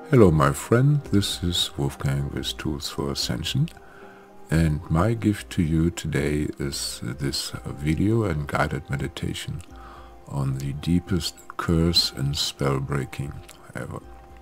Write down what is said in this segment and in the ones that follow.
Hello my friend, this is Wolfgang with Tools for Ascension, and my gift to you today is this video and guided meditation on the deepest curse and spell breaking ever.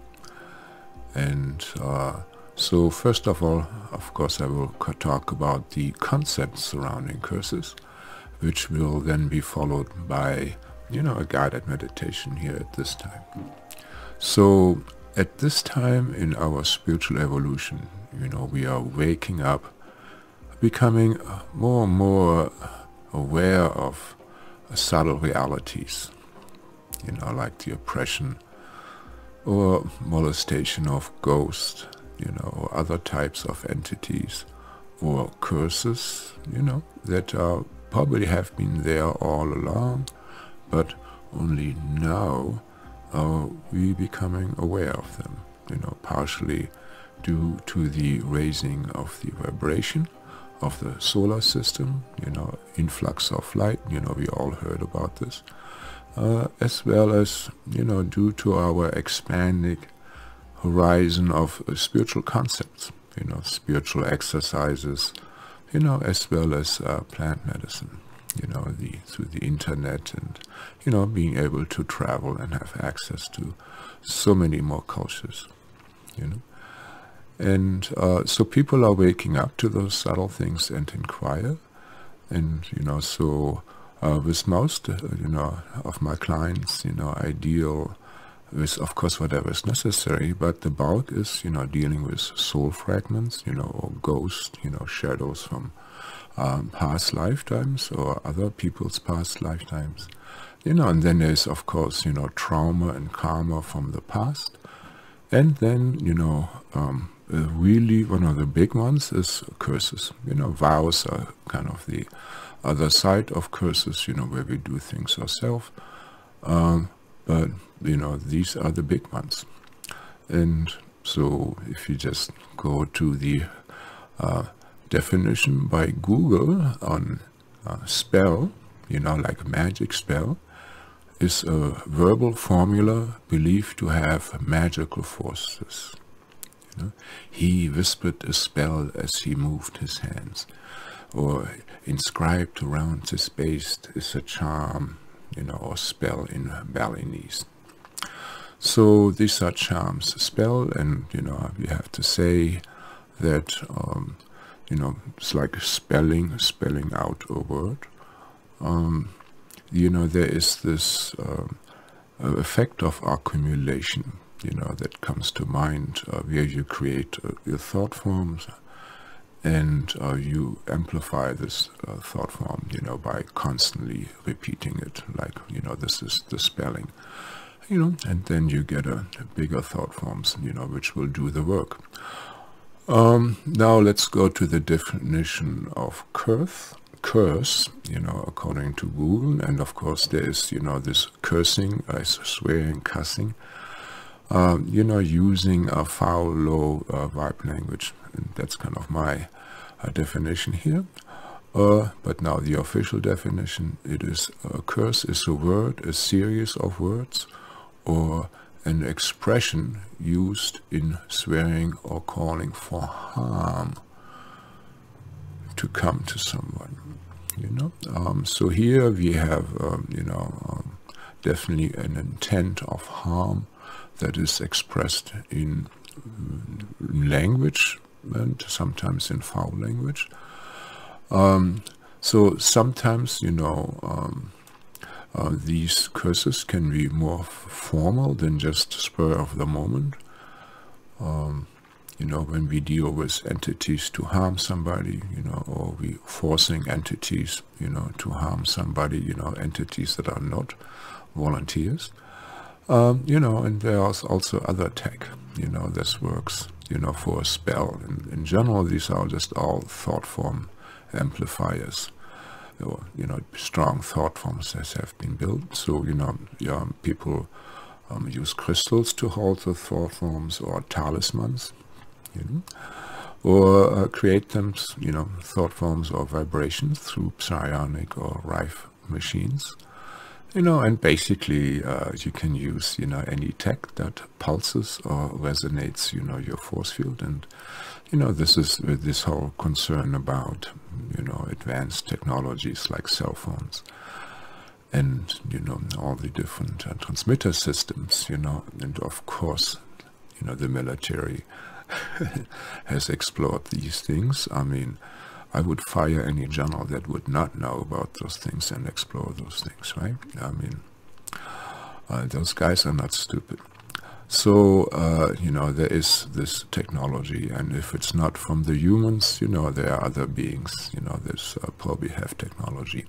And so first of all, of course, I will talk about the concepts surrounding curses, which will then be followed by, a guided meditation here at this time. So at this time in our spiritual evolution, we are waking up, becoming more and more aware of subtle realities, like the oppression or molestation of ghosts, or other types of entities or curses, that probably have been there all along, but only now are we becoming aware of them, partially due to the raising of the vibration of the solar system, influx of light, we all heard about this, as well as, due to our expanding horizon of spiritual concepts, spiritual exercises, as well as plant medicine, through the internet and, being able to travel and have access to so many more cultures, And so people are waking up to those subtle things and inquire. And, so with most, of my clients, I deal with, of course, whatever is necessary, but the bulk is, dealing with soul fragments, or ghosts, shadows from past lifetimes or other people's past lifetimes, and then there's, of course, trauma and karma from the past. And then, really one of the big ones is curses. Vows are kind of the other side of curses, where we do things ourselves. But, these are the big ones. And so if you just go to the definition by Google on spell, like a magic spell, is a verbal formula believed to have magical forces. He whispered a spell as he moved his hands, or inscribed around his base is a charm, or spell in Balinese. So these are charms, spell, and we have to say that it's like spelling out a word. There is this effect of accumulation, that comes to mind, where you create your thought forms, and you amplify this thought form, by constantly repeating it, like, this is the spelling, and then you get a bigger thought forms, which will do the work. Now let's go to the definition of curse, according to Google. And of course there is, this cursing, swearing, cussing, using a foul, low vibe language. And that's kind of my definition here. But now the official definition, it is a curse is a word, a series of words, or an expression used in swearing or calling for harm to come to someone, so here we have, definitely an intent of harm that is expressed in language and sometimes in foul language. So sometimes, these curses can be more formal than just spur of the moment. When we deal with entities to harm somebody, or we forcing entities, to harm somebody, entities that are not volunteers. And there's also other tech, this works, for a spell. In general, these are just all thought form amplifiers, or, strong thought forms that have been built. So, people use crystals to hold the thought forms, or talismans, or create them, thought forms or vibrations through psionic or Rife machines. And basically you can use, any tech that pulses or resonates, your force field. And, this is with this whole concern about, advanced technologies like cell phones and, all the different transmitter systems, and of course, the military has explored these things. I mean, I would fire any general that would not know about those things and explore those things, right? I mean, those guys are not stupid. So, there is this technology, and if it's not from the humans, there are other beings, that probably have technology.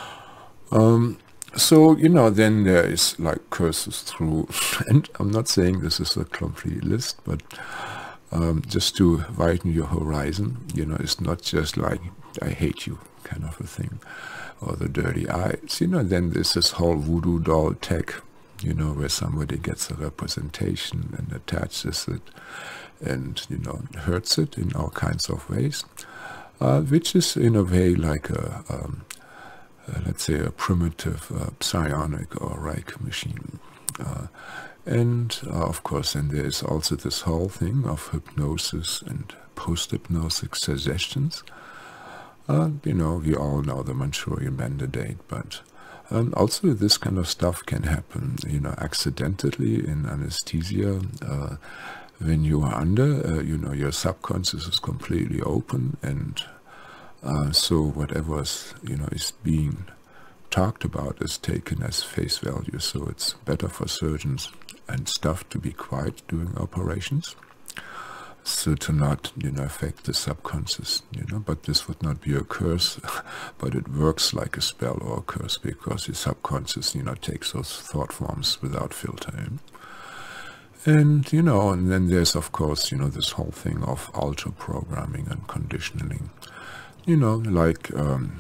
So, then there is like curses through, and I'm not saying this is a complete list, but just to widen your horizon, it's not just like, I hate you kind of a thing, or the dirty eyes, then there's this whole voodoo doll tech, where somebody gets a representation and attaches it and, hurts it in all kinds of ways, which is in a way like let's say a primitive psionic or Reiki machine. And of course, then there is also this whole thing of hypnosis and post-hypnotic suggestions. We all know the Manchurian Mandate, but also this kind of stuff can happen, accidentally in anesthesia. When you are under, your subconscious is completely open, and so whatever is, is being talked about is taken as face value. So it's better for surgeons and stuff to be quiet during operations, so to not, affect the subconscious, but this would not be a curse, but it works like a spell or a curse, because the subconscious, takes those thought forms without filtering. And, and then there's, of course, this whole thing of alter programming and conditioning, like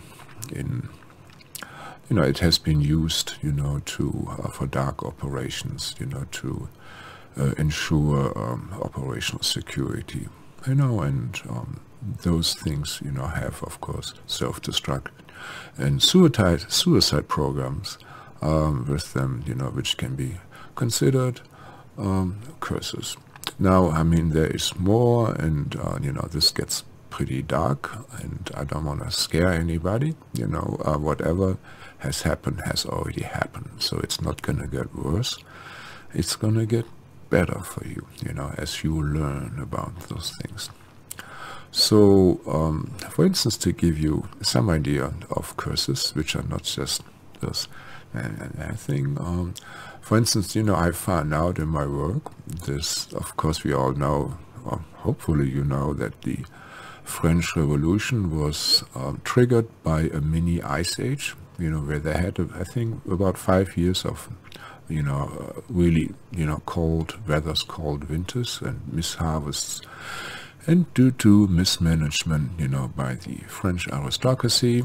it has been used, for dark operations, to ensure operational security, and those things, have, of course, self-destruct and suicide programs with them, which can be considered curses. Now, I mean, there is more, and, this gets pretty dark, and I don't want to scare anybody. Whatever has happened has already happened, so it's not going to get worse. It's going to get better for you, as you learn about those things. So, for instance, to give you some idea of curses, which are not just this thing, for instance, I found out in my work, this, of course, we all know, or hopefully that the French Revolution was triggered by a mini ice age, where they had, I think, about 5 years of, really, cold weathers, cold winters and misharvests. And due to mismanagement, by the French aristocracy,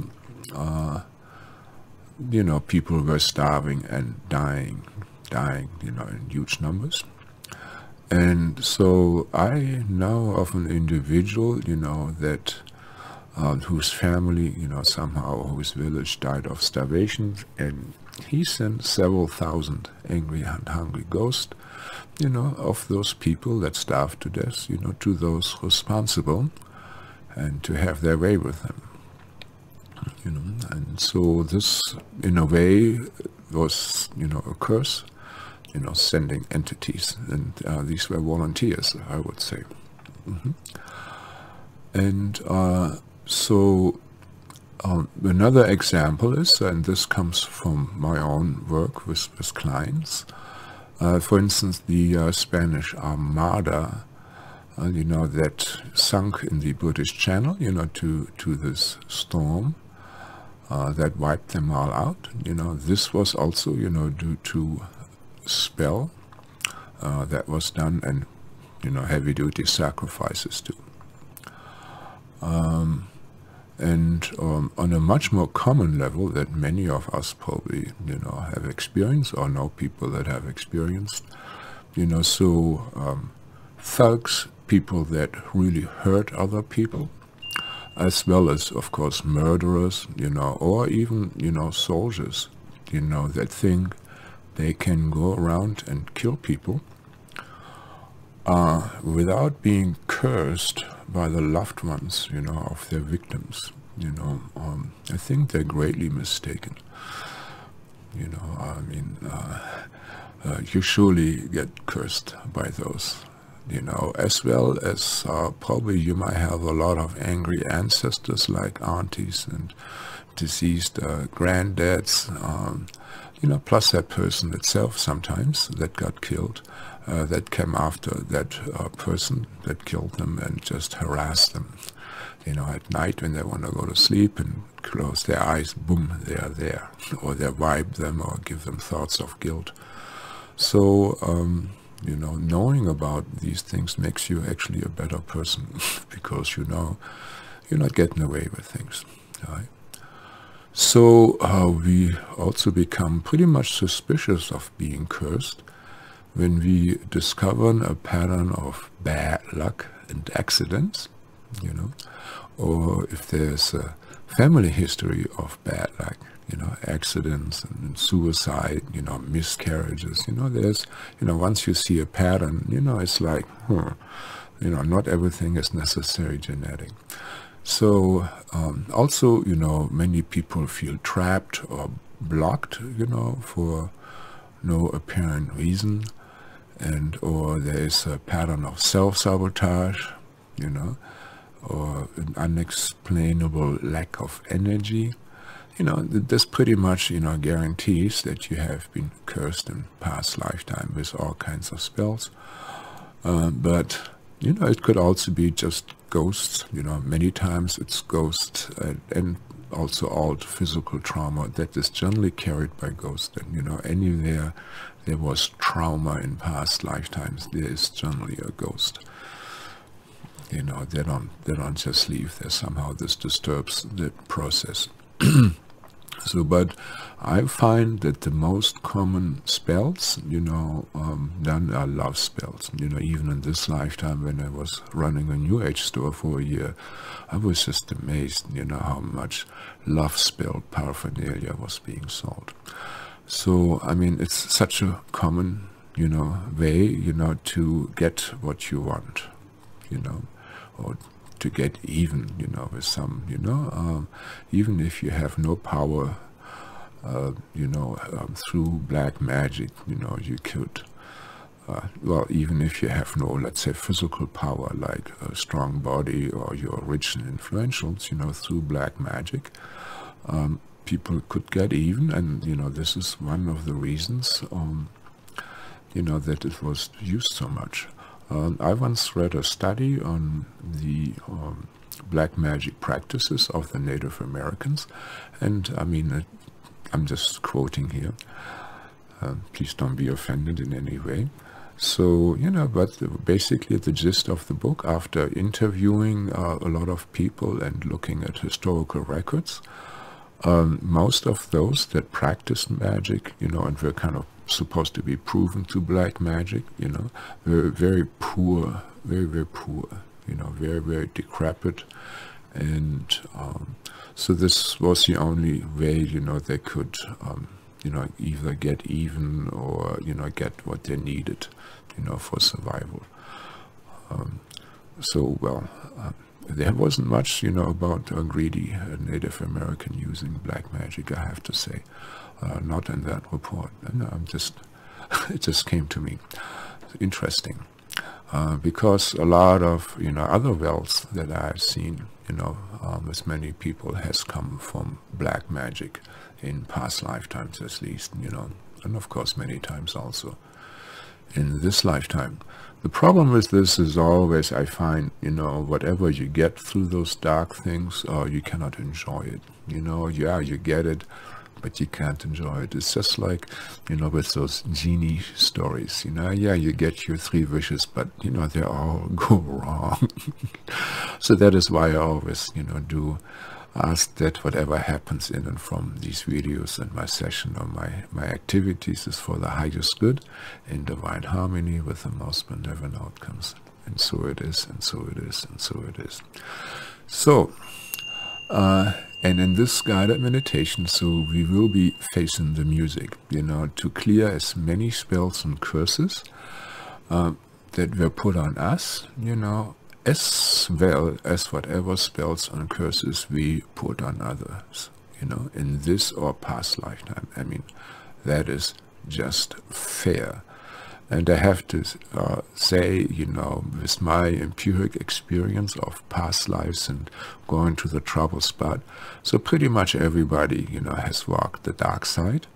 people were starving and dying, in huge numbers. And so I know of an individual, that whose family, somehow whose village died of starvation, and he sent several thousand angry and hungry ghosts, of those people that starved to death, to those responsible, and to have their way with them. And so this, in a way, was, a curse, sending entities, and these were volunteers, I would say. And so another example is, and this comes from my own work with clients, for instance, the Spanish Armada, that sunk in the British Channel, to this storm that wiped them all out. This was also, due to spell that was done, and, heavy-duty sacrifices too. And on a much more common level that many of us probably, have experienced, or know people that have experienced, so thugs, people that really hurt other people, as well as, of course, murderers, or even, soldiers, you know, that think they can go around and kill people without being cursed by the loved ones, you know, of their victims. You know, I think they're greatly mistaken. You know, I mean, you surely get cursed by those, you know, as well as probably you might have a lot of angry ancestors like aunties and deceased granddads, you know, plus that person itself sometimes that got killed, that came after that person that killed them and just harassed them. You know, at night when they want to go to sleep and close their eyes, boom, they are there. Or they vibe them or give them thoughts of guilt. So, you know, knowing about these things makes you actually a better person because, you know, you're not getting away with things, right? So we also become pretty much suspicious of being cursed when we discover a pattern of bad luck and accidents, you know, or if there's a family history of bad luck, you know, accidents and suicide, you know, miscarriages, you know, there's, you know, once you see a pattern, you know, it's like, you know, not everything is necessarily genetic. So also, you know, many people feel trapped or blocked, you know, for no apparent reason, and or there is a pattern of self-sabotage, you know, or an unexplainable lack of energy. You know, this pretty much, you know, guarantees that you have been cursed in past lifetime with all kinds of spells. But, you know, it could also be just ghosts. You know, many times it's ghosts and also old physical trauma that is generally carried by ghosts. And, you know, anywhere there was trauma in past lifetimes, there is generally a ghost. You know, they don't just leave. There's somehow this disturbs the process. So, but I find that the most common spells, you know, done are love spells. You know, even in this lifetime when I was running a New Age store for a year, I was just amazed, you know, how much love spell paraphernalia was being sold. So, I mean, it's such a common, you know, way, you know, to get what you want, you know, or to get even, you know, with some, you know, even if you have no power, you know, through black magic, you know, you could, well, even if you have no, let's say, physical power, like a strong body or you're rich and influential, you know, through black magic, people could get even. And, you know, this is one of the reasons, you know, that it was used so much. I once read a study on the black magic practices of the Native Americans, and I mean, I'm just quoting here, please don't be offended in any way. So, you know, but basically the gist of the book, after interviewing a lot of people and looking at historical records, most of those that practiced magic, you know, and were kind of supposed to be proven to black magic, you know, were very poor, very, very poor, you know, very, very decrepit. And so this was the only way, you know, they could, you know, either get even or, you know, get what they needed, you know, for survival. So, well, there wasn't much, you know, about a greedy Native American using black magic, I have to say. Not in that report. No, I'm just, it just came to me. Interesting. Because a lot of, you know, other wealth that I've seen, you know, with many people has come from black magic in past lifetimes at least, you know, and of course many times also in this lifetime. The problem with this is always, I find, you know, whatever you get through those dark things, you cannot enjoy it. You know, yeah, you get it, but you can't enjoy it. It's just like, you know, with those genie stories, you know, yeah, you get your 3 wishes, but, you know, they all go wrong. So that is why I always, you know, do ask that whatever happens in and from these videos and my session or my activities is for the highest good in divine harmony with the most benevolent outcomes. And so it is, and so it is, and so it is. So, And in this guided meditation, so we will be facing the music, to clear as many spells and curses that were put on us, as well as whatever spells and curses we put on others, in this or past lifetime. I mean, that is just fair. And I have to say, with my empiric experience of past lives and going to the trouble spot, so pretty much everybody, has walked the dark side.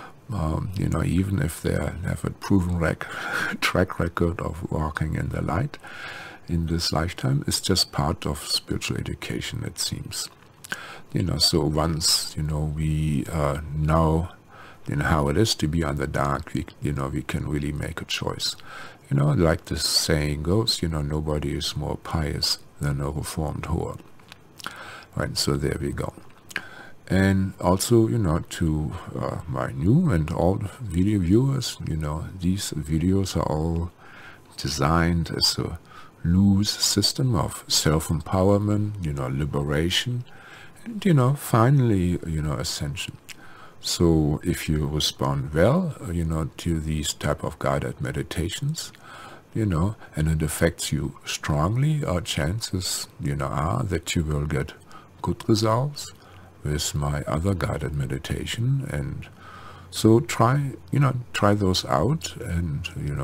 Even if they have a proven track record of walking in the light in this lifetime, it's just part of spiritual education, it seems. So once, we know how it is to be on the dark, we can really make a choice. Like the saying goes, nobody is more pious than a reformed whore. Right, so there we go. And also, to my new and old video viewers, these videos are all designed as a loose system of self-empowerment, liberation, and, finally, ascension. So if you respond well, to these type of guided meditations, and it affects you strongly, chances, are that you will get good results with my other guided meditation. And so try those out, and,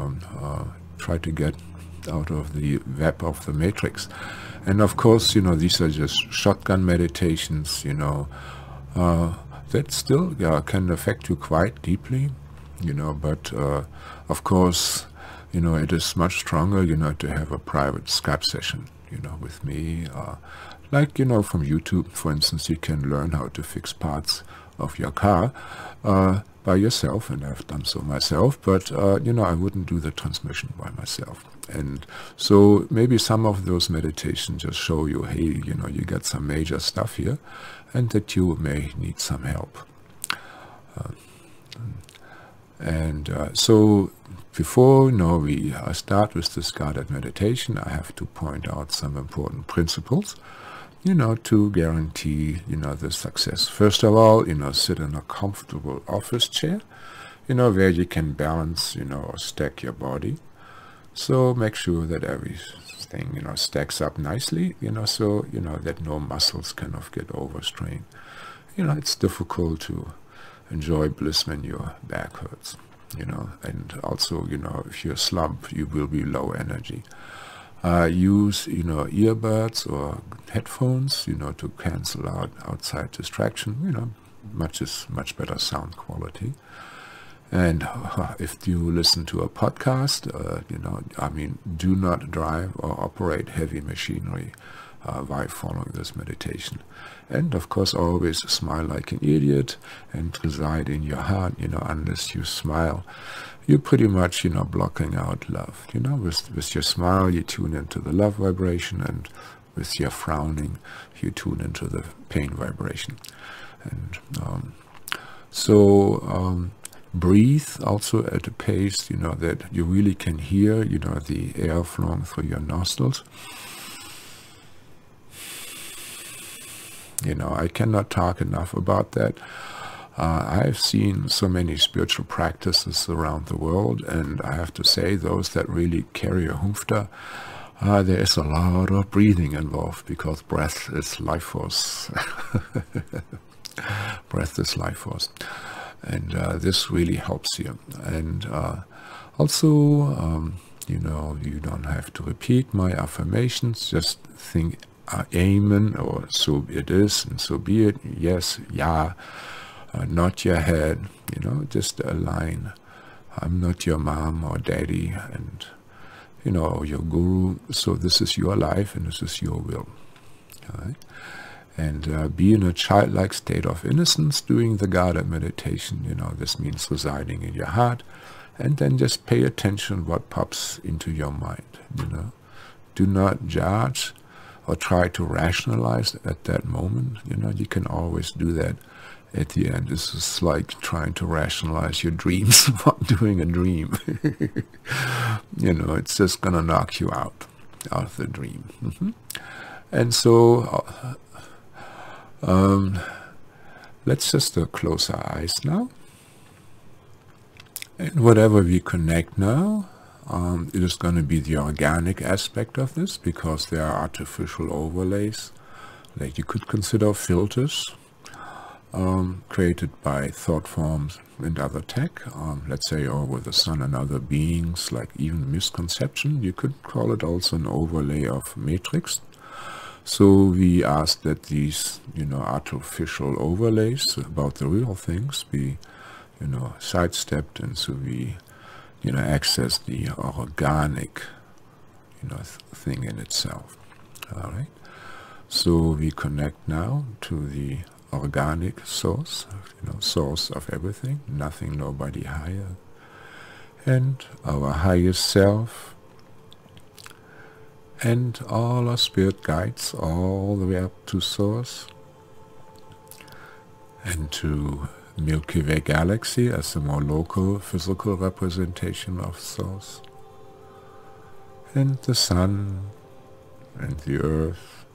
try to get out of the web of the matrix. And of course, these are just shotgun meditations, that still can affect you quite deeply, but of course, it is much stronger, to have a private Skype session, with me. Like, from YouTube, for instance, you can learn how to fix parts of your car by yourself, and I've done so myself, but, I wouldn't do the transmission by myself. And so maybe some of those meditations just show you, hey, you get some major stuff here, and that you may need some help. So before we start with this guided meditation, I have to point out some important principles, to guarantee, the success. First of all, sit in a comfortable office chair, where you can balance, or stack your body. So make sure that everything, stacks up nicely, so, that no muscles kind of get overstrained. It's difficult to enjoy bliss when your back hurts, and also, if you're slumped, you will be low energy. Use, earbuds or headphones, to cancel out outside distraction, much better sound quality. And if you listen to a podcast, do not drive or operate heavy machinery while following this meditation. And of course, always smile like an idiot and reside in your heart. Unless you smile, you're pretty much, blocking out love. With your smile, you tune into the love vibration, and with your frowning, you tune into the pain vibration. And breathe also at a pace, that you really can hear, the air flowing through your nostrils. I cannot talk enough about that. I've seen so many spiritual practices around the world, and I have to say, those that really carry a humfta, there is a lot of breathing involved, because breath is life force. Breath is life force. And this really helps you. And also, you don't have to repeat my affirmations. Just think, amen, or so it is, and so be it. Yes, yeah, not your head. Just align. I'm not your mom or daddy, and or your guru. So this is your life, and this is your will. All right? And be in a childlike state of innocence doing the guided meditation. This means residing in your heart, and then just pay attention what pops into your mind. Do not judge or try to rationalize at that moment. You can always do that at the end. This is like trying to rationalize your dreams while doing a dream. It's just gonna knock you out of the dream. And so Let's just close our eyes now. And whatever we connect now, it is going to be the organic aspect of this, because there are artificial overlays, like you could consider filters, created by thought forms and other tech, let's say over the sun and other beings, like even misconception. You could call it also an overlay of matrix. So we ask that these, artificial overlays about the real things be, sidestepped, and so we, access the organic, thing in itself. All right. So we connect now to the organic source, source of everything, nothing, nobody higher, and our highest self, and all our spirit guides all the way up to source and to Milky Way galaxy as a more local physical representation of source, and the sun and the earth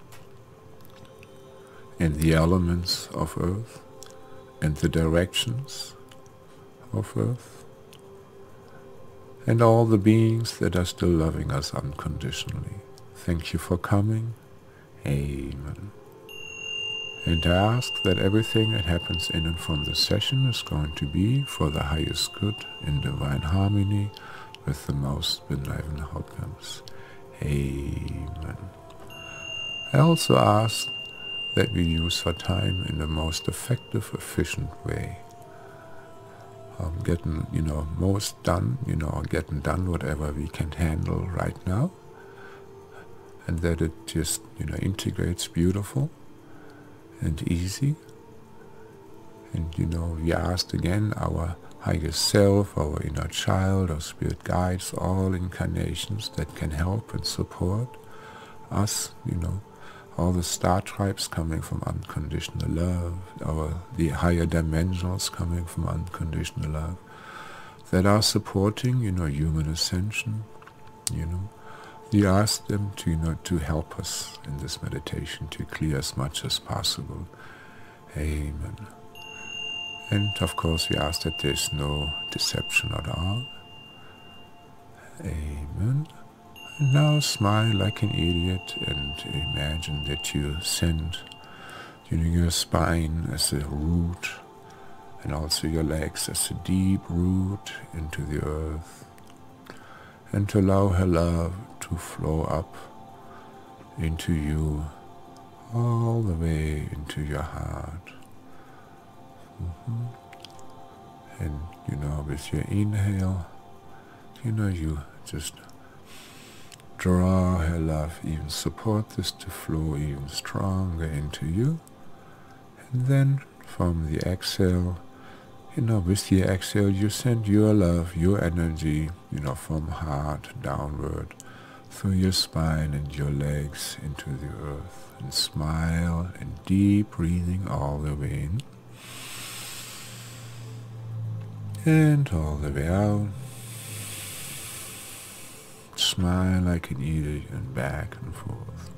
and the elements of earth and the directions of earth and all the beings that are still loving us unconditionally. Thank you for coming. Amen. And I ask that everything that happens in and from the session is going to be for the highest good in divine harmony with the most benevolent outcomes. Amen. I also ask that we use our time in the most effective, efficient way. Getting, most done, getting done whatever we can handle right now. And that it just, integrates beautiful and easy. And, we asked again our highest self, our inner child, our spirit guides, all incarnations that can help and support us, all the star tribes coming from unconditional love, the higher dimensionals coming from unconditional love, that are supporting, human ascension, We ask them to help us in this meditation, to clear as much as possible. Amen. And of course we ask that there's no deception at all. Amen. And now smile like an idiot and imagine that you send your spine as a root, and also your legs as a deep root into the earth, and to allow her love to flow up into you, all the way into your heart. And with your inhale, you just draw her love, even support this to flow even stronger into you. And then from the exhale, with the exhale, you send your love, your energy, from heart downward, through your spine and your legs into the earth. And smile and deep breathing all the way in. And all the way out. Smile like an idiot and back and forth.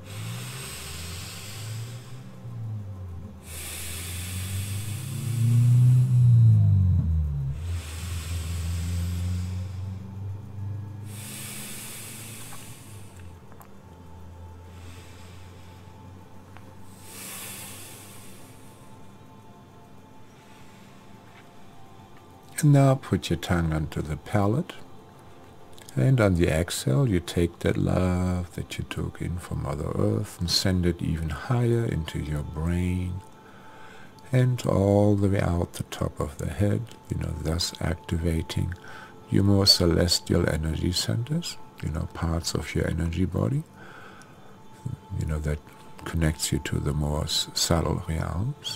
And now put your tongue onto the palate, and on the exhale you take that love that you took in from Mother Earth and send it even higher into your brain and all the way out the top of the head, thus activating your more celestial energy centers, parts of your energy body, that connects you to the more subtle realms.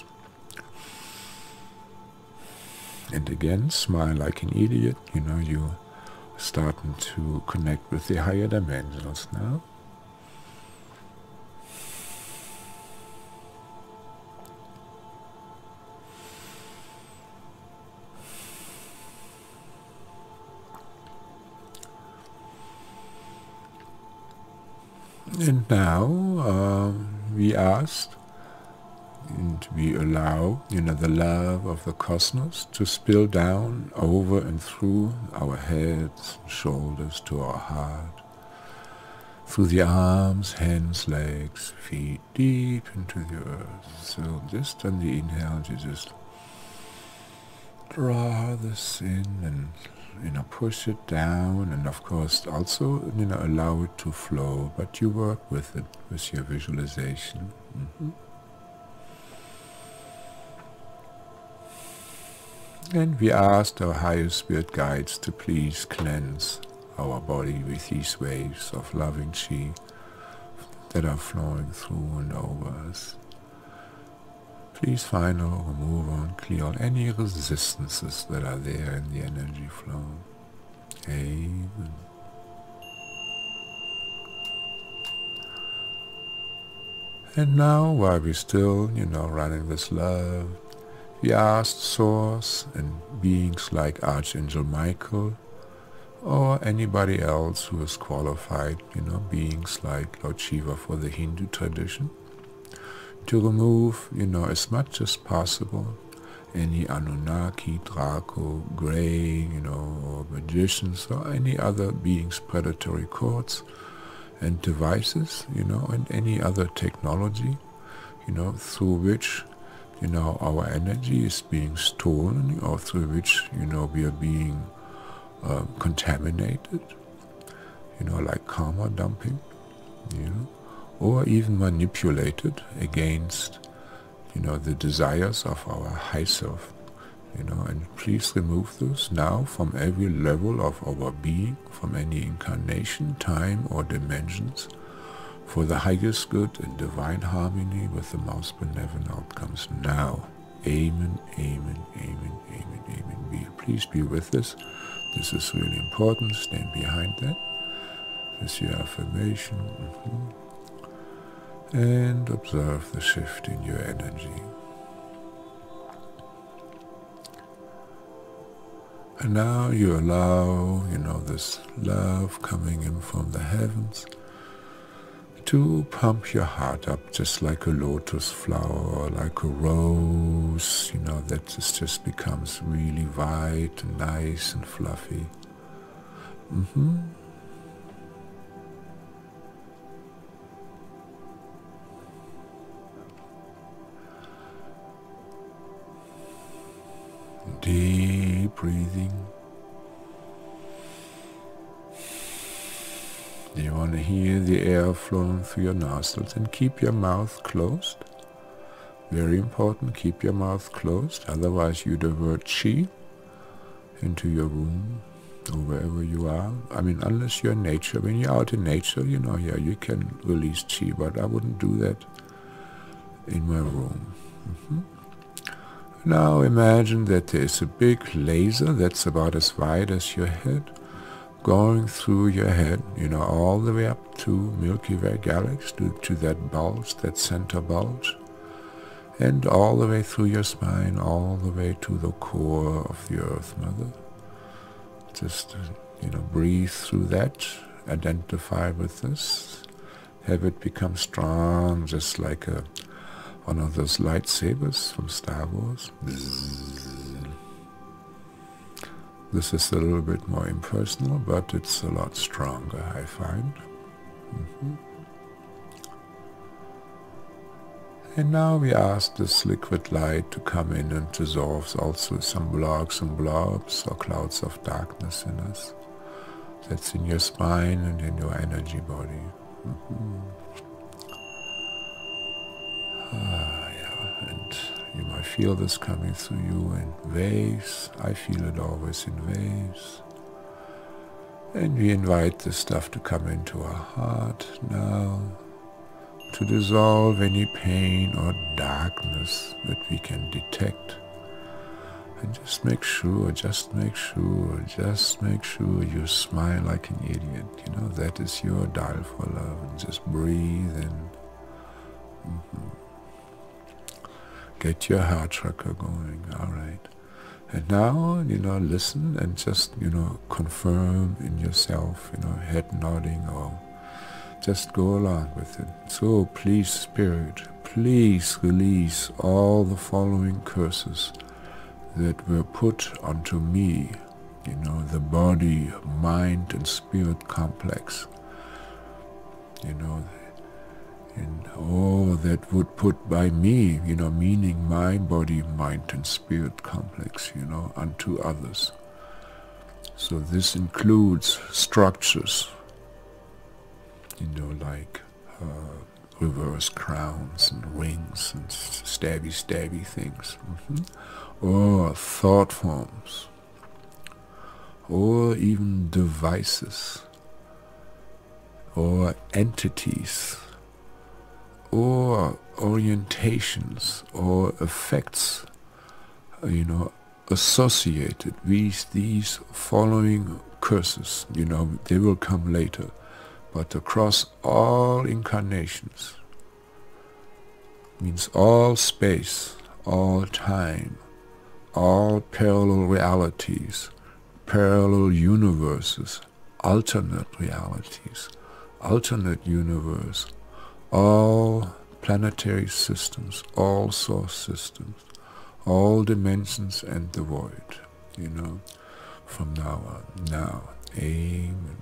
And again, smile like an idiot, you starting to connect with the higher dimensions now. And now we asked and we allow, the love of the cosmos to spill down over and through our heads, shoulders to our heart, through the arms, hands, legs, feet, deep into the earth. So just on the inhale, you just draw this in and push it down, and of course also allow it to flow, but you work with it with your visualization. And we asked our higher spirit guides to please cleanse our body with these waves of loving chi that are flowing through and over us. Please find or remove and clear any resistances that are there in the energy flow. Amen. And now, while we're still, running this love, we asked Source and beings like Archangel Michael or anybody else who is qualified, beings like Lord Shiva for the Hindu tradition, to remove, as much as possible any Anunnaki, Draco, Grey, or magicians or any other beings' predatory cords and devices, and any other technology, through which, our energy is being stolen, or through which, we are being contaminated, like karma dumping, or even manipulated against, the desires of our high self, and please remove those now from every level of our being, from any incarnation, time, or dimensions, for the highest good and divine harmony with the most benevolent outcomes now. Amen, amen, amen, amen, amen. Please be with us. This is really important. Stand behind that with your affirmation. And observe the shift in your energy. And now you allow, this love coming in from the heavens to pump your heart up just like a lotus flower or like a rose, that just becomes really white and nice and fluffy. Deep breathing. You want to hear the air flowing through your nostrils, and keep your mouth closed. Very important, keep your mouth closed, otherwise you divert chi into your room or wherever you are. I mean, unless you're in nature. When you're out in nature, you can release chi, but I wouldn't do that in my room. Now imagine that there is a big laser that's about as wide as your head, going through your head, all the way up to Milky Way galaxy, to that bulge, that center bulge, and all the way through your spine, all the way to the core of the Earth Mother. Just, breathe through that, identify with this, have it become strong, just like one of those lightsabers from Star Wars. This is a little bit more impersonal, but it's a lot stronger, I find. And now we ask this liquid light to come in and dissolve also some blogs and blobs or clouds of darkness in us. That's in your spine and in your energy body. And you might feel this coming through you in waves. I feel it always in waves. And we invite this stuff to come into our heart now, to dissolve any pain or darkness that we can detect. And just make sure you smile like an idiot. That is your dial for love. And just breathe in. Get your heart chakra going, all right. And now, listen and just, confirm in yourself, head nodding, or just go along with it. So please, Spirit, please release all the following curses that were put onto me, the body, mind and spirit complex, and all that would put by me, meaning my body, mind and spirit complex, unto others. So this includes structures, like reverse crowns and rings and stabby things, or thought forms, or even devices, or entities, or orientations, or effects, associated with these following curses. They will come later, but across all incarnations, means all space, all time, all parallel realities, parallel universes, alternate realities, alternate universe, all planetary systems, all source systems, all dimensions and the void, from now on. Now, amen.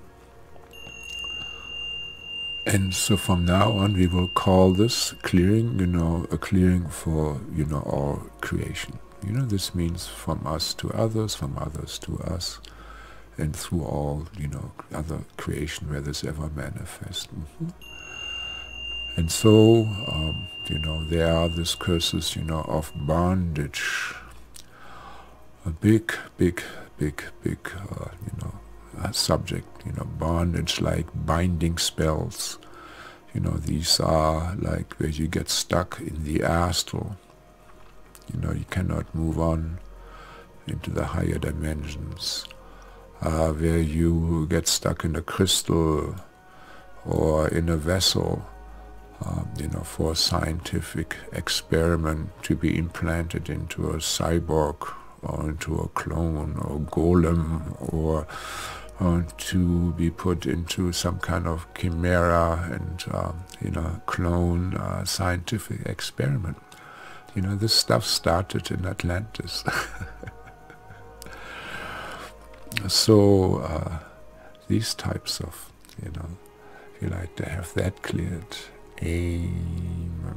And so from now on we will call this clearing, a clearing for, all creation. This means from us to others, from others to us, and through all, other creation where this ever manifests. And so, there are these curses, of bondage, a big, subject, bondage, like binding spells. These are like where you get stuck in the astral. You cannot move on into the higher dimensions, where you get stuck in a crystal or in a vessel, for a scientific experiment to be implanted into a cyborg or into a clone or golem, or to be put into some kind of chimera and, clone scientific experiment. This stuff started in Atlantis. So these types of, you like to have that cleared. Amen.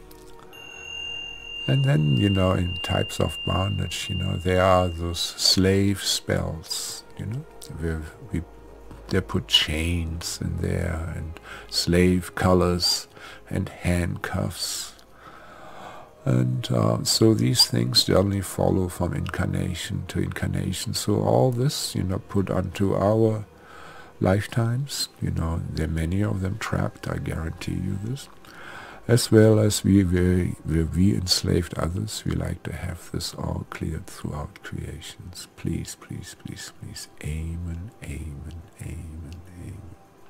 And then, in types of bondage, there are those slave spells, where they put chains in there, and slave collars, and handcuffs. And so these things generally follow from incarnation to incarnation. So all this, put onto our lifetimes, there are many of them trapped, I guarantee you this. As well as where we enslaved others, we like to have this all cleared throughout creations. Please, please, please, please. Amen, amen, amen, amen.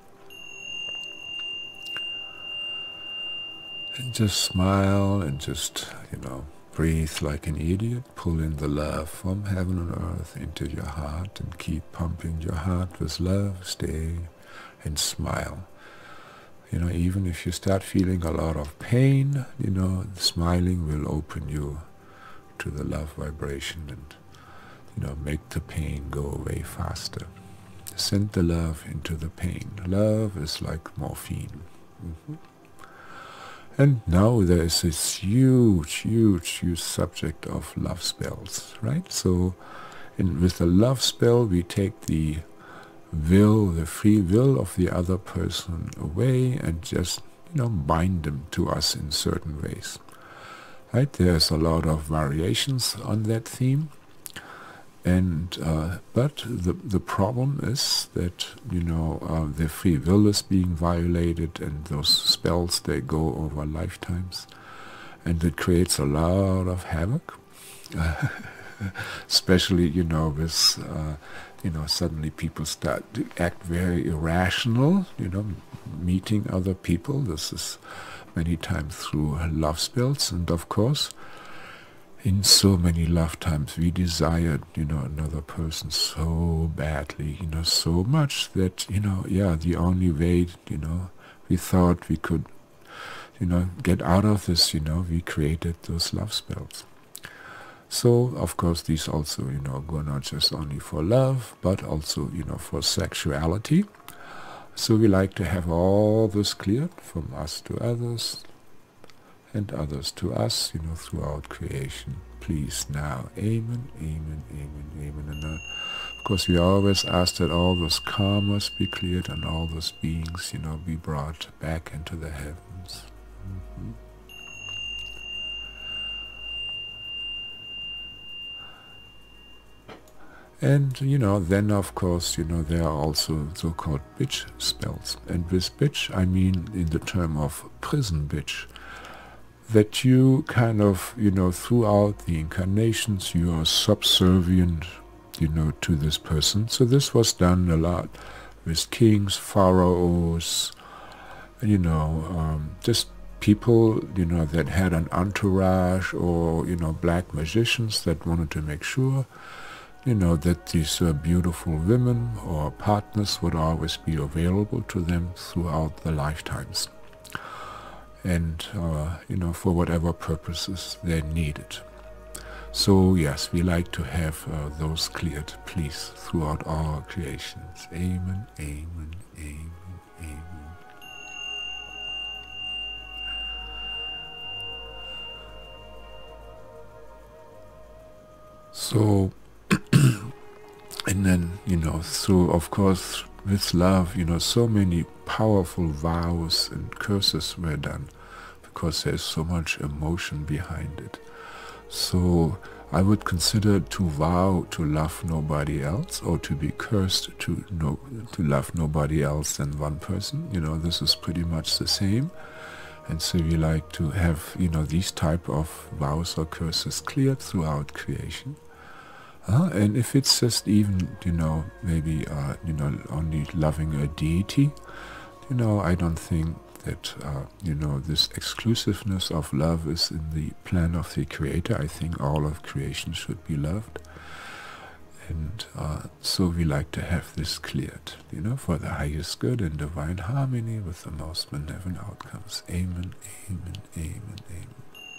And just smile and just, breathe like an idiot. Pull in the love from heaven and earth into your heart and keep pumping your heart with love. Stay and smile. Even if you start feeling a lot of pain, smiling will open you to the love vibration and, make the pain go away faster. Send the love into the pain. Love is like morphine. And now there is this huge subject of love spells, right? So with the love spell, we take the free will of the other person away and just, bind them to us in certain ways. Right? There's a lot of variations on that theme. And but the problem is that, their free will is being violated, and those spells, they go over lifetimes. And it creates a lot of havoc. Especially, with, suddenly people start to act very irrational, meeting other people. This is many times through love spells. And of course, in so many lifetimes we desired, another person so badly, so much that, the only way, we thought we could, get out of this, we created those love spells. So, of course, these also, go not just only for love, but also, for sexuality. So we like to have all this cleared from us to others, and others to us, throughout creation. Please now. Amen, amen, amen, amen. And of course, we always ask that all those karmas be cleared and all those beings, be brought back into the heavens. And, then of course, there are also so-called bitch spells. And with bitch, I mean in the term of prison bitch. That you kind of, throughout the incarnations, you are subservient, to this person. So this was done a lot with kings, pharaohs, just people, that had an entourage, or, black magicians that wanted to make sure, that these beautiful women or partners would always be available to them throughout the lifetimes. And, for whatever purposes they needed. So, yes, we like to have those cleared, please, throughout our creations. Amen, amen, amen, amen. So, and then, so, of course, with love, so many powerful vows and curses were done because there's so much emotion behind it. So I would consider to vow to love nobody else, or to be cursed to love nobody else than one person. This is pretty much the same. And so we like to have, these type of vows or curses cleared throughout creation. And if it's just even, maybe, only loving a deity, I don't think that, this exclusiveness of love is in the plan of the Creator. I think all of creation should be loved. And so we like to have this cleared, for the highest good and divine harmony with the most benevolent outcomes. Amen, amen, amen, amen.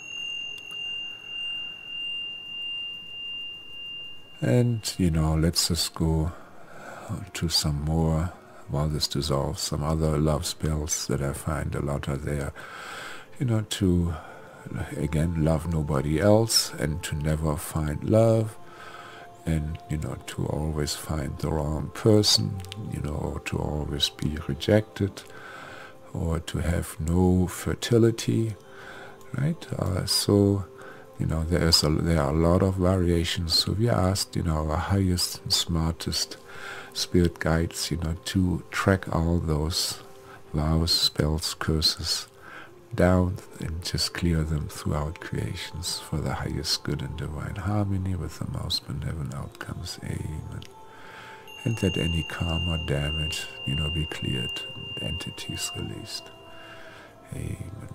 And, let's just go to some more, while this dissolves, some other love spells that I find a lot are there. To, again, love nobody else, and to never find love, and, to always find the wrong person, or to always be rejected, or to have no fertility, right? So, there are a lot of variations. So we asked, our highest and smartest spirit guides, to track all those vows, spells, curses down and just clear them throughout creations for the highest good and divine harmony with the most benevolent outcomes. Amen. And that any karma damage, be cleared, and entities released. Amen.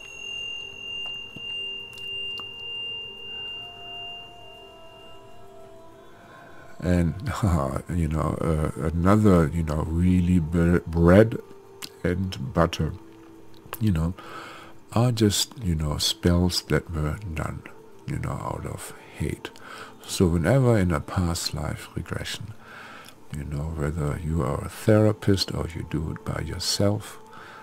And, another, really bread and butter, are just, spells that were done, out of hate. So whenever in a past life regression, whether you are a therapist or you do it by yourself,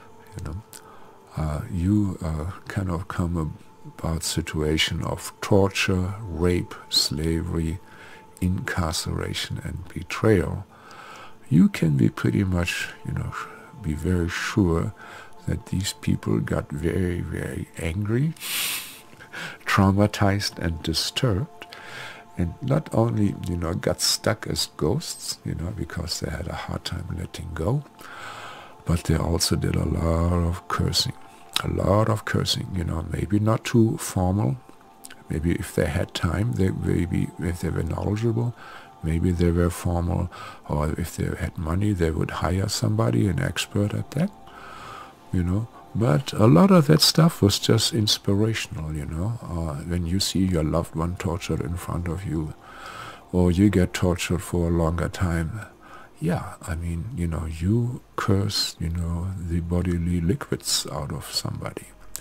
you kind of come about situation of torture, rape, slavery, incarceration and betrayal, you can be pretty much, be very sure that these people got very, very angry, traumatized and disturbed, and not only, got stuck as ghosts, because they had a hard time letting go, but they also did a lot of cursing, maybe not too formal. Maybe if they had time, if they were knowledgeable, maybe they were formal, or if they had money, they would hire somebody, an expert at that, But a lot of that stuff was just inspirational, when you see your loved one tortured in front of you, or you get tortured for a longer time. Yeah, I mean, you curse, the bodily liquids out of somebody.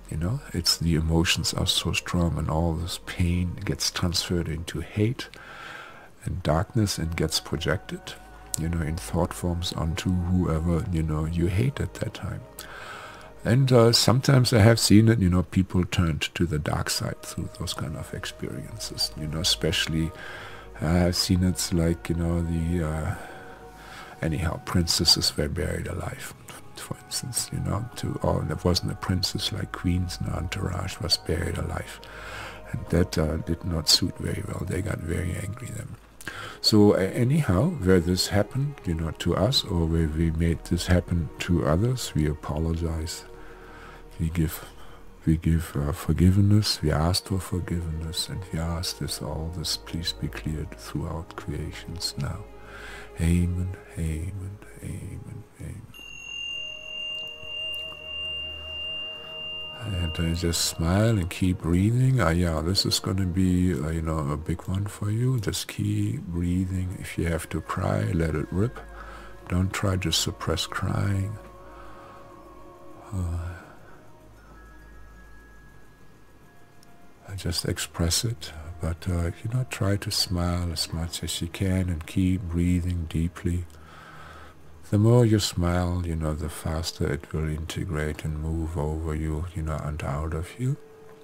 You know, it's the emotions are so strong, and all this pain gets transferred into hate and darkness and gets projected, you know, in thought forms onto whoever, you know, you hate at that time. And sometimes I have seen it, you know, people turned to the dark side through those kind of experiences, you know, especially I've seen it's like, you know, anyhow, princesses were buried alive, for instance, you know, or there wasn't a princess like queens and entourage was buried alive. And that did not suit very well. They got very angry then. So anyhow, where this happened, you know, to us, or where we made this happen to others, we apologize. We give forgiveness. We ask for forgiveness, and we ask this, all this, please be cleared throughout creations now. Amen. Amen. Amen. Amen. And just smile and keep breathing. Yeah, this is going to be, you know, a big one for you. Just keep breathing. If you have to cry, let it rip. Don't try to suppress crying. Just express it. But, you know, try to smile as much as you can and keep breathing deeply. The more you smile, you know, the faster it will integrate and move over you, you know, and out of you.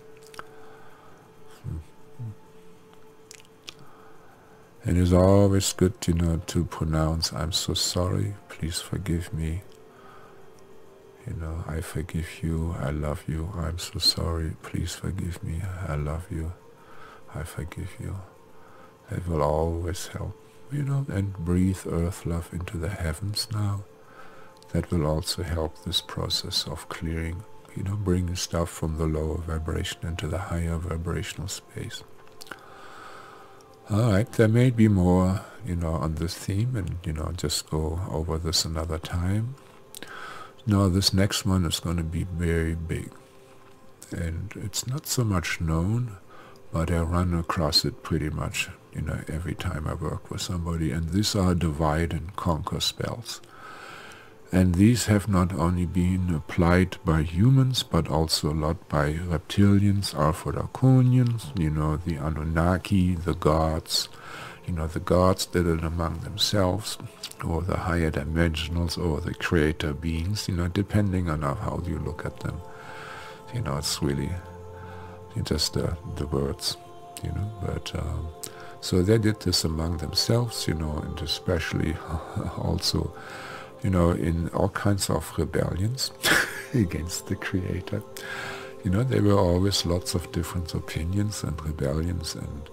It is always good, you know, to pronounce, I'm so sorry, please forgive me. You know, I forgive you, I love you, I'm so sorry, please forgive me, I love you, I forgive you. That will always help. You know, and breathe earth love into the heavens now. That will also help this process of clearing, you know, bringing stuff from the lower vibration into the higher vibrational space. Alright, there may be more, you know, on this theme, and, you know, just go over this another time. Now, this next one is going to be very big. And it's not so much known, but I run across it pretty much, you know, every time I work with somebody, and these are divide and conquer spells. And these have not only been applied by humans, but also a lot by reptilians, Alpha-Draconians, you know, the Anunnaki, the gods. You know, the gods did it among themselves, or the higher dimensionals, or the creator beings, you know, depending on how you look at them. You know, it's really just the words, you know, but... so they did this among themselves, you know, and especially also, you know, in all kinds of rebellions against the Creator. You know, there were always lots of different opinions and rebellions, and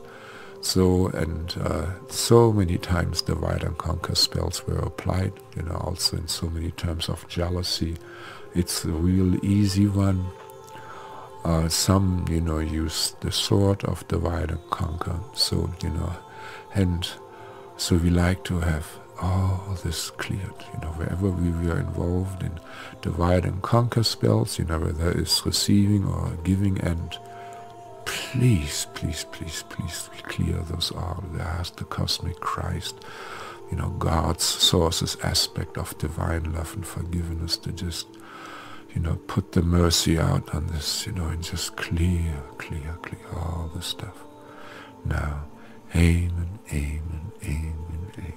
so many times divide and conquer spells were applied, you know, also in so many terms of jealousy. It's a real easy one. Some, you know, use the sword of divide and conquer. So, you know, and so we like to have all this cleared, you know, wherever we were involved in divide and conquer spells, you know, whether it's receiving or giving end, please, please, please, please clear those all. Ask the cosmic Christ, you know, God's source's aspect of divine love and forgiveness to just, you know, put the mercy out on this, you know, and just clear all this stuff. Now, amen, amen, amen, amen.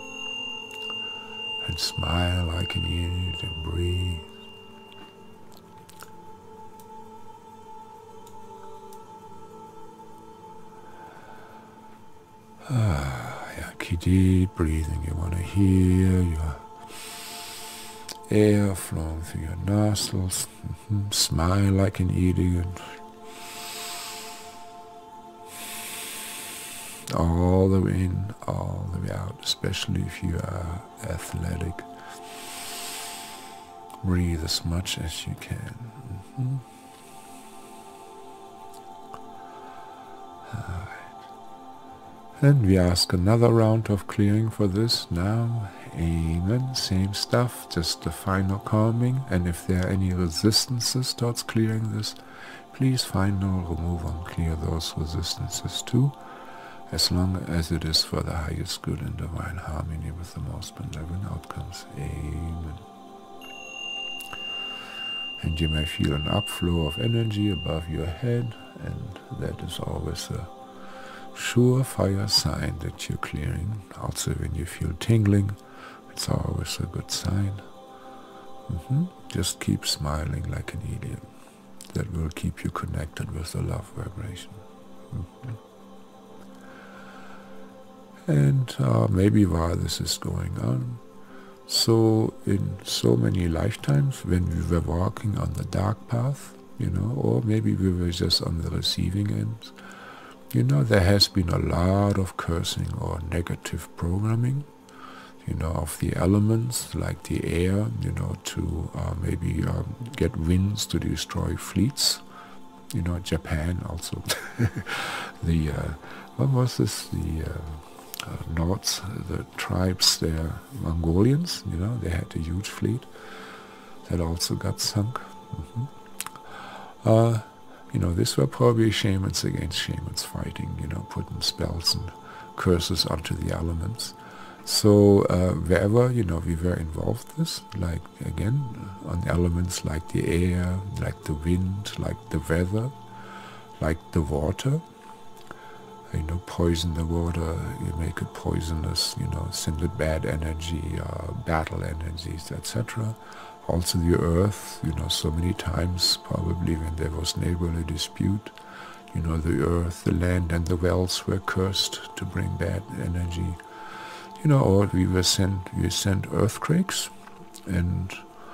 And smile, I can hear it, and breathe. Yeah, keep deep breathing. You want to hear your air flowing through your nostrils. Smile like an idiot. All the way in, all the way out, especially if you are athletic. Breathe as much as you can. Alright. And we ask another round of clearing for this now. Amen. Same stuff, just the final calming. And if there are any resistances towards clearing this, please final, remove and clear those resistances too, as long as it is for the highest good and divine harmony with the most benevolent outcomes. Amen. and you may feel an upflow of energy above your head, and that is always a surefire sign that you're clearing. Also when you feel tingling, it's always a good sign. Just keep smiling like an idiot. That will keep you connected with the love vibration. And maybe while this is going on, so in so many lifetimes when we were walking on the dark path, or maybe we were just on the receiving end, there has been a lot of cursing or negative programming, of the elements like the air, to maybe get winds to destroy fleets. Japan also. What was this? Nords, the tribes there, Mongolians, they had a huge fleet that also got sunk. These were probably shamans against shamans fighting, putting spells and curses onto the elements. So wherever, we were involved with, like, again, on elements like the air, like the wind, like the weather, like the water, poison the water, you make it poisonous, send it bad energy, battle energies, etc. Also the earth, so many times probably when there was neighborly dispute, the earth, the land and the wells were cursed to bring bad energy. Or we sent earthquakes, and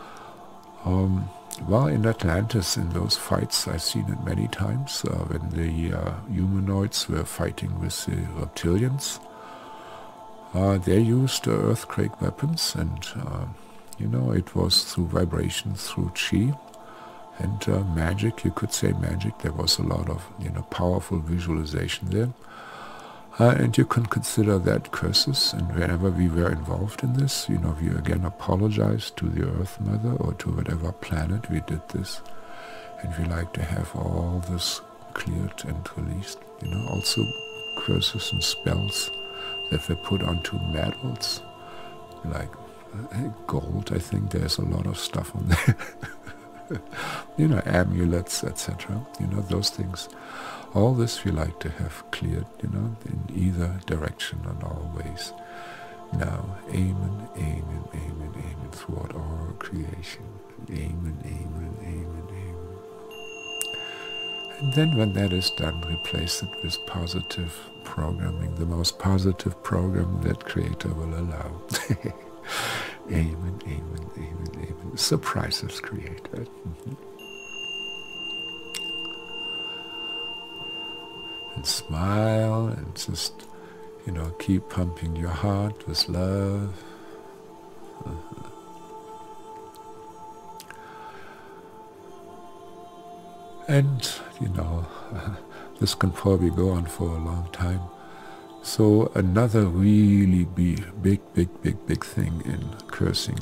well, in Atlantis, in those fights, I've seen it many times, when the humanoids were fighting with the reptilians. They used earthquake weapons, and it was through vibrations, through chi, and magic. You could say magic. There was a lot of powerful visualization there. And you can consider that curses, and whenever we were involved in this, we again apologize to the Earth Mother or to whatever planet we did this, and we like to have all this cleared and released. Also curses and spells that were put onto metals, like gold. I think there's a lot of stuff on there. Amulets, etc. Those things. All this we like to have cleared, in either direction and all ways. Now, amen, amen, amen, amen, throughout all creation. Amen, amen, amen, amen. And then when that is done, replace it with positive programming, the most positive program that Creator will allow. Amen, amen, amen, amen. Surprise us, Creator. And smile and just, keep pumping your heart with love. And, this can probably go on for a long time. So another really big thing in cursing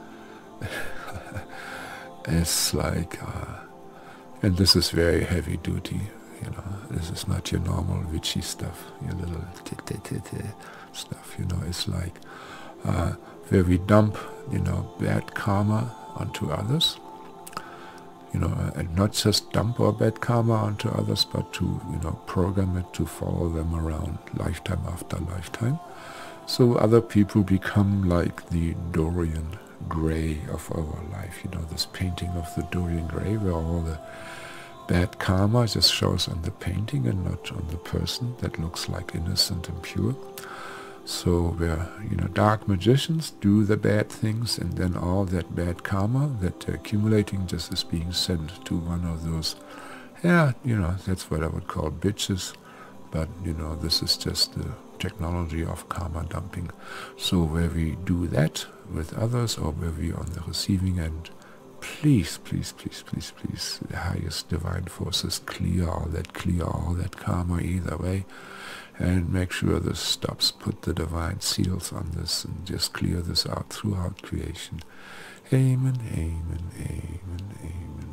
is like, and this is very heavy duty. This is not your normal witchy stuff, your little stuff, it's like where we dump, bad karma onto others, and not just dump our bad karma onto others, but to, program it to follow them around lifetime after lifetime. So other people become like the Dorian Gray of our life, this painting of the Dorian Gray where all the bad karma just shows on the painting and not on the person that looks like innocent and pure. So where, dark magicians do the bad things, and then all that bad karma that they're accumulating just is being sent to one of those, that's what I would call bitches. But, this is just the technology of karma dumping. So where we do that with others, or where we are on the receiving end, please, please, please, please, please, the highest divine forces clear all that karma either way, and make sure this stops. Put the divine seals on this and just clear this out throughout creation. Amen, amen, amen, amen.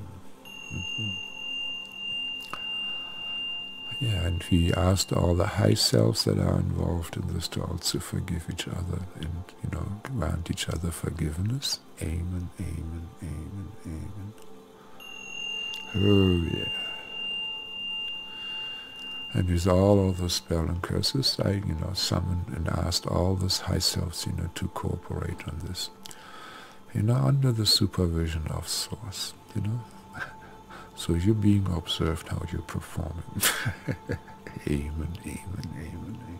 Yeah, and we asked all the high selves that are involved in this to also forgive each other and, grant each other forgiveness. Amen, amen, amen, amen. Oh yeah. And with all of those spell and curses, I, summoned and asked all those high selves, to cooperate on this. Under the supervision of Source, So you're being observed how you're performing. Amen, amen, amen, amen.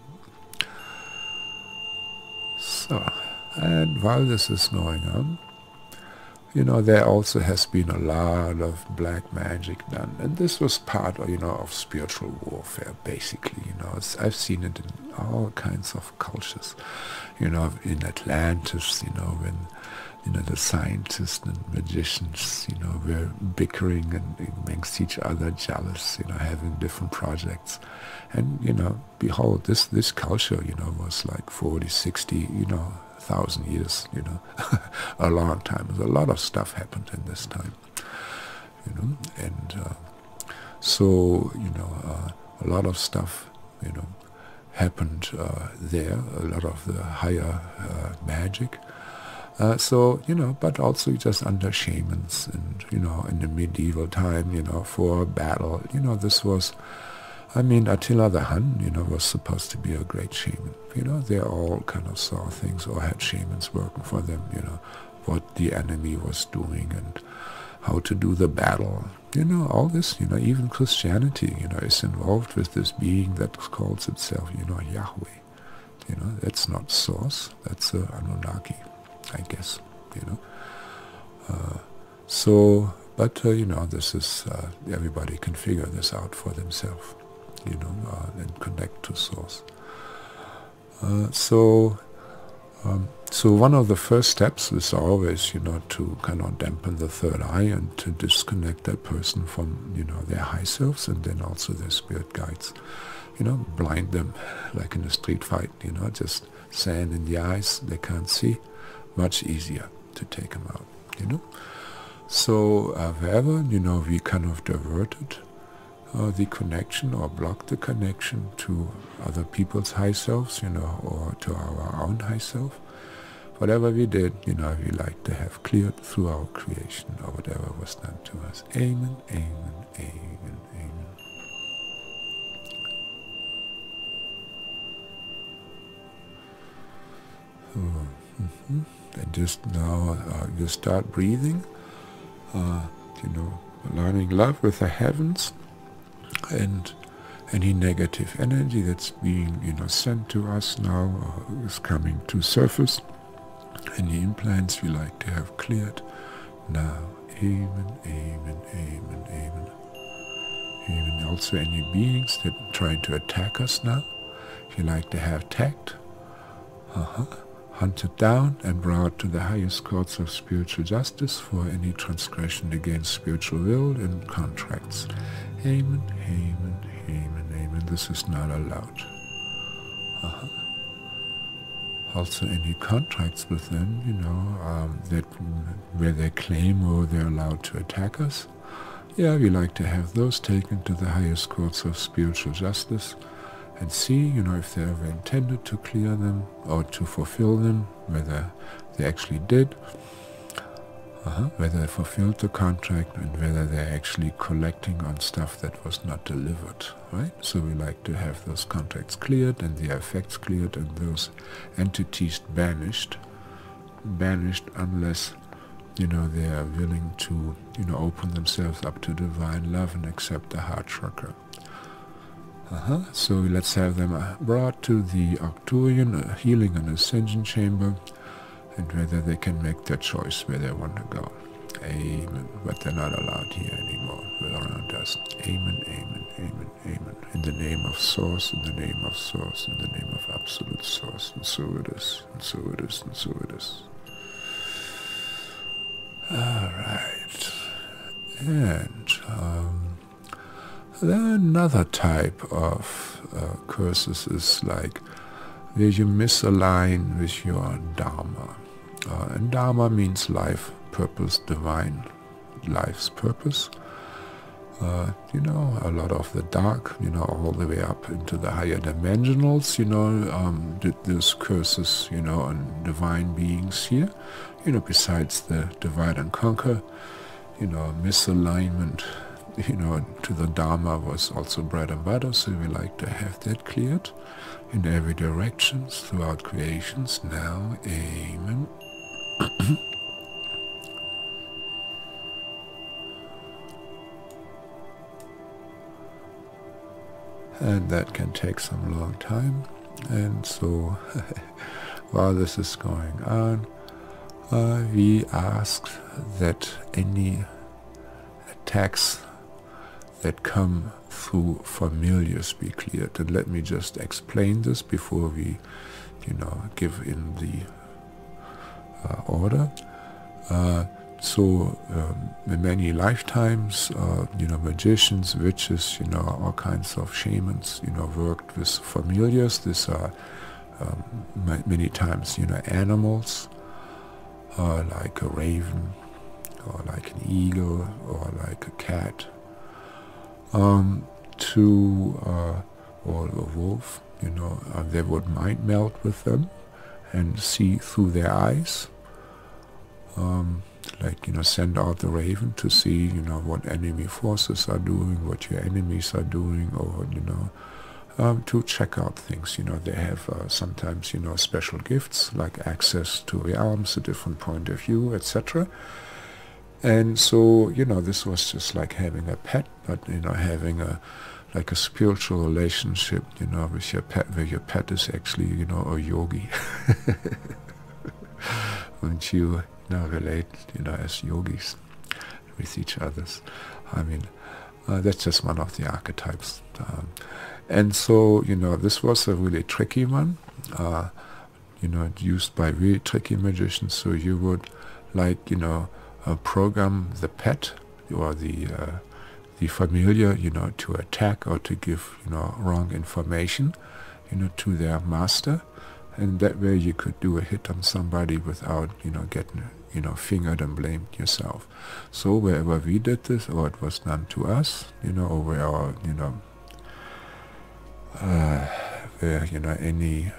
So, and while this is going on, there also has been a lot of black magic done, and this was part, of spiritual warfare, basically. I've seen it in all kinds of cultures. In Atlantis, when the scientists and magicians, were bickering and amongst each other, jealous, having different projects. And, behold, this culture, was like 40, 60, 1,000 years, a long time. A lot of stuff happened in this time, and so, a lot of stuff, happened there, a lot of the higher magic. So, but also just under shamans and, in the medieval time, for battle, this was, Attila the Hun, was supposed to be a great shaman. They all kind of saw things or had shamans working for them, what the enemy was doing and how to do the battle. All this, even Christianity, is involved with this being that calls itself, Yahweh. That's not Source, that's Anunnaki, I guess, So, but, this is, everybody can figure this out for themselves, and connect to Source. So one of the first steps is always, to kind of dampen the third eye and to disconnect that person from, their high selves and then also their spirit guides. Blind them like in a street fight, just sand in the eyes, they can't see. Much easier to take them out, So wherever, we kind of diverted the connection or blocked the connection to other people's high selves, or to our own high self, whatever we did, we like to have cleared through our creation or whatever was done to us. Amen, amen, amen, amen. And just now you start breathing, learning love with the heavens, and any negative energy that's being, sent to us now is coming to surface. Any implants we like to have cleared now. Amen, amen, amen, amen. Amen. Also any beings that are trying to attack us now, if you like to have tact, hunted down and brought to the highest courts of spiritual justice for any transgression against spiritual will and contracts. Amen, amen, amen, amen. This is not allowed. Also any contracts with them, that where they claim or they're allowed to attack us. Yeah, we like to have those taken to the highest courts of spiritual justice and see, if they ever intended to clear them or to fulfill them, whether they actually did, whether they fulfilled the contract and whether they're actually collecting on stuff that was not delivered, right? So we like to have those contracts cleared and the effects cleared and those entities banished unless, they are willing to, open themselves up to divine love and accept the heart chakra. So let's have them brought to the Arcturian healing and ascension chamber, and whether they can make their choice where they want to go. Amen. But they're not allowed here anymore around us. Amen, amen, amen, amen. In the name of Source, in the name of Source, in the name of Absolute Source. And so it is, and so it is, and so it is. Alright. And then another type of curses is like where you misalign with your Dharma. And Dharma means life, purpose, divine life's purpose. A lot of the dark, all the way up into the higher dimensionals, did these curses, on divine beings here, besides the divide and conquer, misalignment you know, to the Dharma was also bread and butter, so we like to have that cleared in every directions throughout creations. Now, amen. And that can take some long time. And so, while this is going on, we ask that any attacks that come through familiars be cleared. And let me just explain this before we, you know, give in the order. So in many lifetimes, you know, magicians, witches, you know, all kinds of shamans, you know, worked with familiars. These are many times, you know, animals, like a raven, or like an eagle, or like a cat, or a wolf, you know. They would mind meld with them and see through their eyes. Like, you know, send out the raven to see, you know, what enemy forces are doing, what your enemies are doing, or, you know, to check out things. You know, they have sometimes, you know, special gifts, like access to realms, a different point of view, etc. And so, you know, this was just like having a pet, but, you know, having like a spiritual relationship, you know, with your pet, where your pet is actually, you know, a yogi. Wouldn't you now relate, you know, as yogis with each others? I mean, that's just one of the archetypes. And so, you know, this was a really tricky one, you know, used by really tricky magicians. So you would, like, you know, program the pet or the familiar, you know, to attack or to give, you know, wrong information, you know, to their master. And that way you could do a hit on somebody without, you know, getting, you know, fingered and blamed yourself. So wherever we did this, or it was done to us, you know, or where our, you know, where, you know, any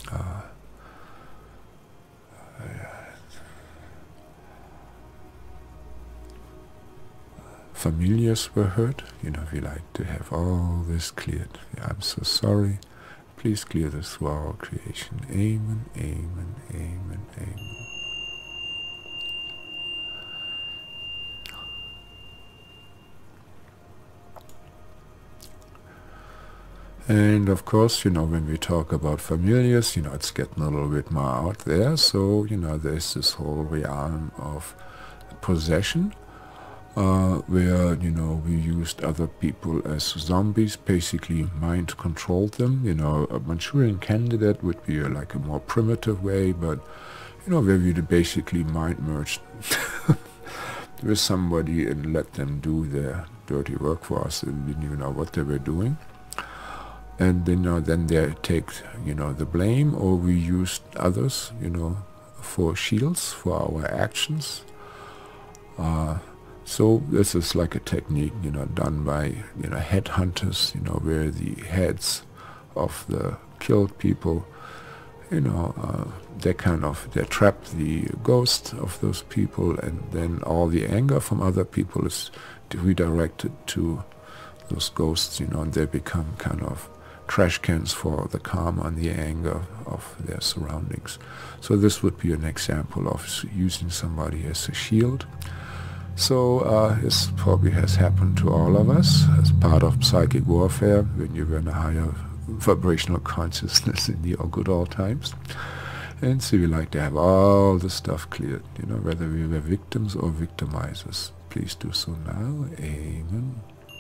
familiars were hurt, you know, we like to have all this cleared. I'm so sorry. Please clear this through our creation. Amen, amen, amen, amen. And of course, you know, when we talk about familiars, you know, it's getting a little bit more out there. So, you know, there's this whole realm of possession, where, you know, we used other people as zombies, basically mind controlled them. You know, a Manchurian Candidate would be like a more primitive way, but, you know, where we basically mind merged with somebody and let them do their dirty work for us, and we didn't even know what they were doing. And then, then they take, you know, the blame, or we used others, you know, for shields for our actions. So this is like a technique, you know, done by, you know, headhunters, you know, where the heads of the killed people, you know, they trap the ghost of those people, and then all the anger from other people is redirected to those ghosts, you know, and they become kind of trash cans for the karma and the anger of their surroundings. So this would be an example of using somebody as a shield. So this probably has happened to all of us as part of psychic warfare when you were in a higher vibrational consciousness in the good old times. And so we like to have all the stuff cleared, you know, whether we were victims or victimizers. Please do so now. Amen.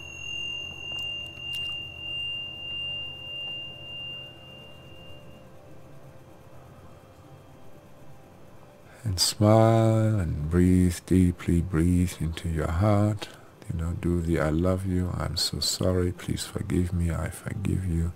And smile and breathe deeply, breathe into your heart. You know, do the I love you, I'm so sorry, please forgive me, I forgive you.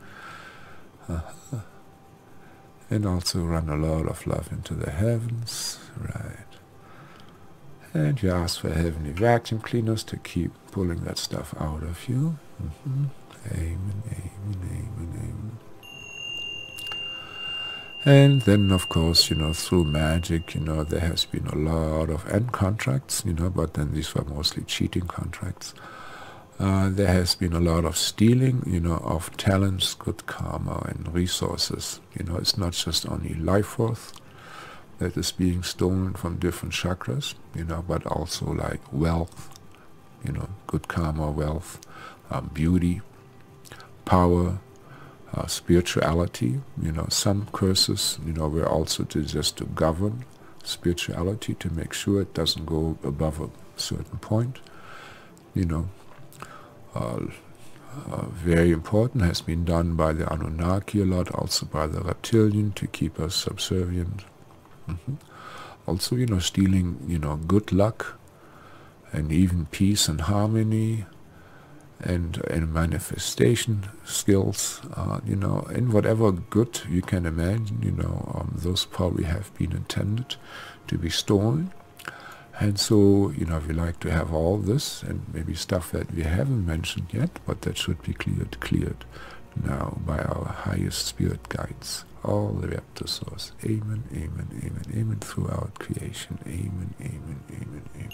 And also run a lot of love into the heavens, right. And you ask for heavenly vacuum cleaners to keep pulling that stuff out of you. Amen, amen, amen, amen. And then, of course, you know, through magic, you know, there has been a lot of end contracts, you know, but then these were mostly cheating contracts, There has been a lot of stealing, of talents, good karma, and resources. It's not just only life force that is being stolen from different chakras, but also like wealth, good karma, wealth, beauty, power, spirituality. Some curses, were also just to govern spirituality, to make sure it doesn't go above a certain point. Very important, has been done by the Anunnaki a lot, also by the reptilian, to keep us subservient. Also, stealing, good luck, and even peace and harmony, and manifestation skills, in whatever good you can imagine, those probably have been intended to be stolen. And so, we like to have all this, and maybe stuff that we haven't mentioned yet, but that should be cleared now by our highest spirit guides, all the way up to source. Amen, amen, amen, amen, throughout creation. Amen, amen, amen, amen.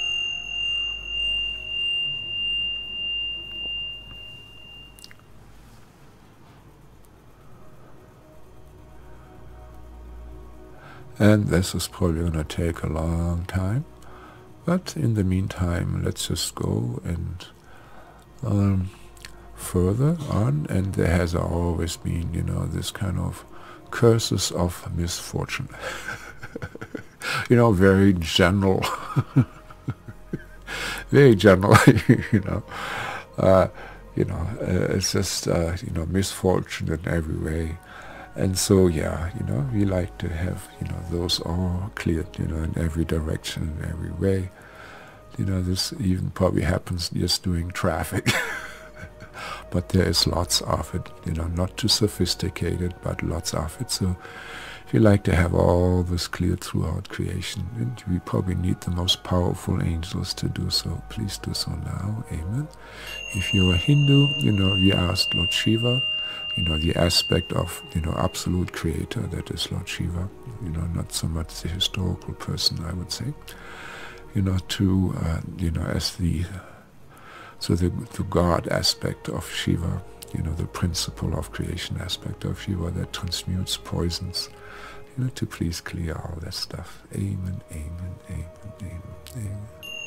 And this is probably going to take a long time. But in the meantime, let's just go and further on. And there has always been, this kind of curses of misfortune. Very general. Very general, it's just, misfortune in every way. And so, we like to have, those all cleared, in every direction, in every way. This even probably happens just during traffic. But there is lots of it, not too sophisticated, but lots of it. So if you like to have all this cleared throughout creation, and we probably need the most powerful angels to do so, please do so now. Amen. If you're a Hindu, we asked Lord Shiva, the aspect of, absolute creator, that is Lord Shiva, not so much the historical person, I would say, to, as the God aspect of Shiva, the principle of creation aspect of Shiva that transmutes poisons, to please clear all that stuff. Amen, amen, amen, amen, amen.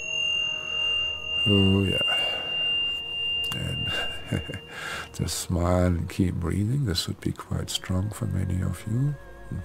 Oh, yeah. And just smile and keep breathing. This would be quite strong for many of you.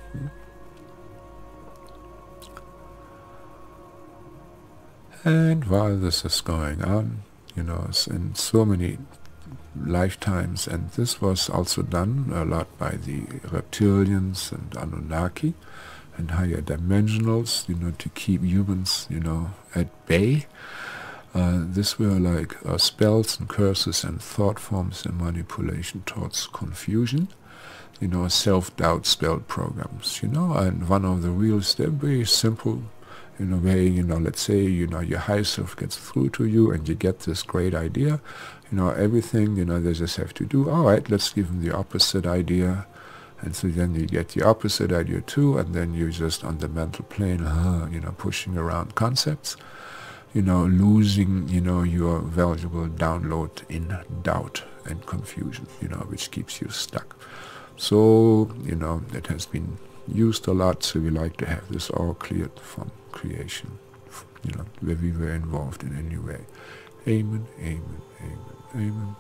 And while this is going on, it's in so many lifetimes, and this was also done a lot by the reptilians and Anunnaki and higher dimensionals, to keep humans, at bay. This were like spells and curses and thought forms and manipulation towards confusion, self-doubt spell programs, and one of the real steps, very simple, in a way, let's say, your higher self gets through to you and you get this great idea, everything, they just have to do, all right, let's give them the opposite idea. And so then you get the opposite idea too, and then you're just on the mental plane, pushing around concepts, losing, your valuable download in doubt and confusion, which keeps you stuck. So, it has been used a lot, so we like to have this all cleared from creation, where we were involved in any way. Amen, amen, amen, amen.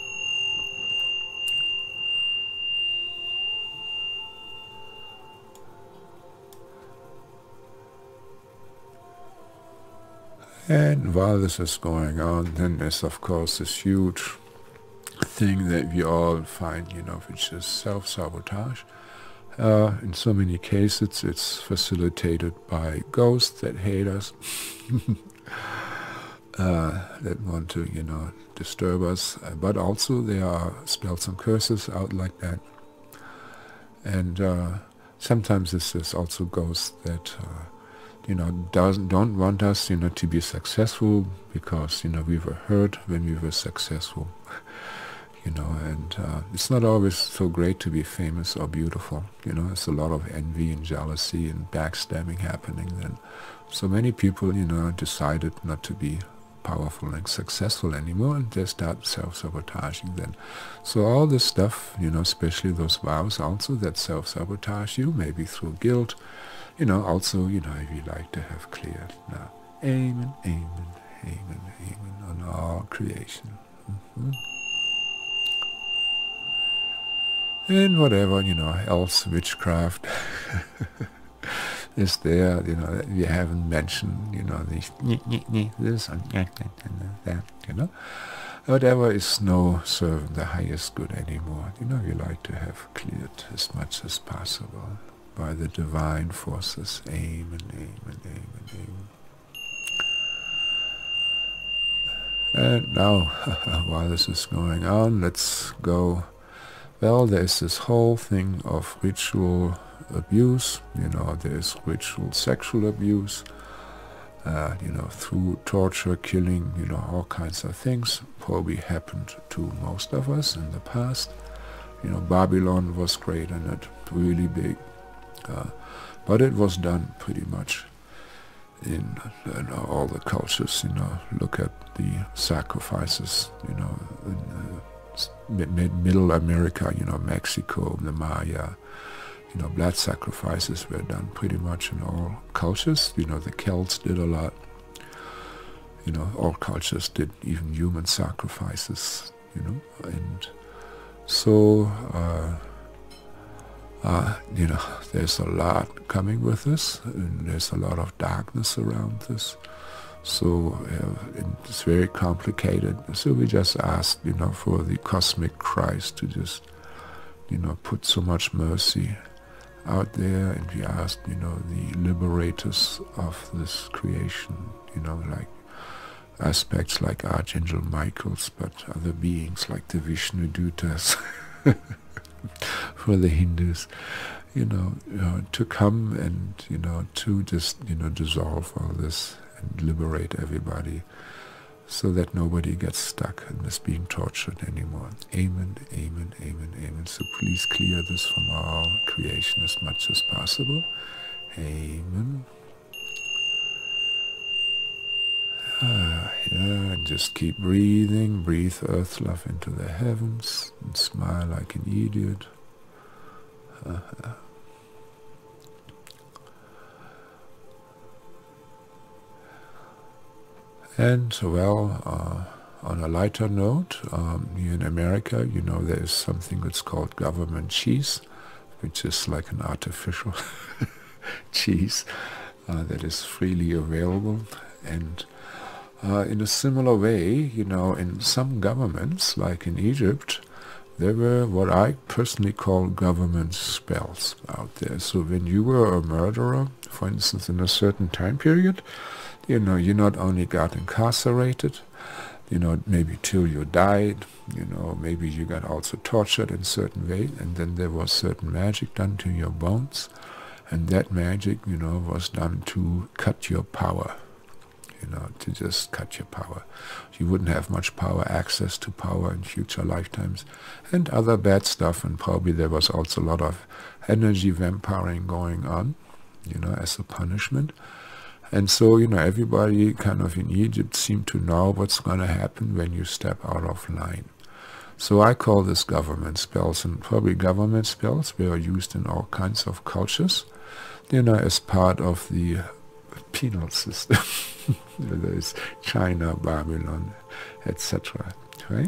And while this is going on, then there's of course this huge thing that we all find, which is self-sabotage. In so many cases, it's facilitated by ghosts that hate us, that want to, disturb us. But also there are spells and curses out like that. And sometimes this is also ghosts that don't want us, to be successful because, we were hurt when we were successful, and it's not always so great to be famous or beautiful, there's a lot of envy and jealousy and backstabbing happening then. So many people, decided not to be powerful and successful anymore, and they start self-sabotaging then. So all this stuff, especially those vows also that self-sabotage you, maybe through guilt, also, if you like to have cleared now. Amen, amen, amen, amen on all creation. And whatever, else witchcraft is there, that we haven't mentioned, this and that, whatever is no serving the highest good anymore. We like to have cleared as much as possible by the divine forces. Amen, amen, amen, amen. And now, while this is going on, let's go. Well, there's this whole thing of ritual abuse, there's ritual sexual abuse, through torture, killing, all kinds of things probably happened to most of us in the past. Babylon was great in it, really big, but it was done pretty much in all the cultures. Look at the sacrifices, in Middle America, Mexico, the Maya, blood sacrifices were done pretty much in all cultures. The Celts did a lot. All cultures did even human sacrifices, and so, there's a lot coming with this, and there's a lot of darkness around this. So it's very complicated. So we just ask, for the cosmic Christ to just, put so much mercy out there, and we ask, the liberators of this creation, like aspects like Archangel Michael's, but other beings like the Vishnu Dutas for the Hindus, to come and, to just, dissolve all this and liberate everybody so that nobody gets stuck and is being tortured anymore. Amen, amen, amen, amen. So please clear this from all creation as much as possible. Amen. And just keep breathing. Breathe earth love into the heavens and smile like an idiot. And well, on a lighter note, here in America, there is something that's called government cheese, which is like an artificial cheese that is freely available. And in a similar way, in some governments, like in Egypt, there were what I personally call government spells out there. So when you were a murderer, for instance, in a certain time period, you not only got incarcerated, maybe till you died, maybe you got also tortured in certain way, and then there was certain magic done to your bones, and that magic, was done to cut your power, to just cut your power. You wouldn't have much power, access to power in future lifetimes, and other bad stuff, and probably there was also a lot of energy vampiring going on, as a punishment. And so, everybody kind of in Egypt seemed to know what's going to happen when you step out of line. So I call this government spells, and probably government spells were used in all kinds of cultures, as part of the penal system. There is China, Babylon, etc. Right?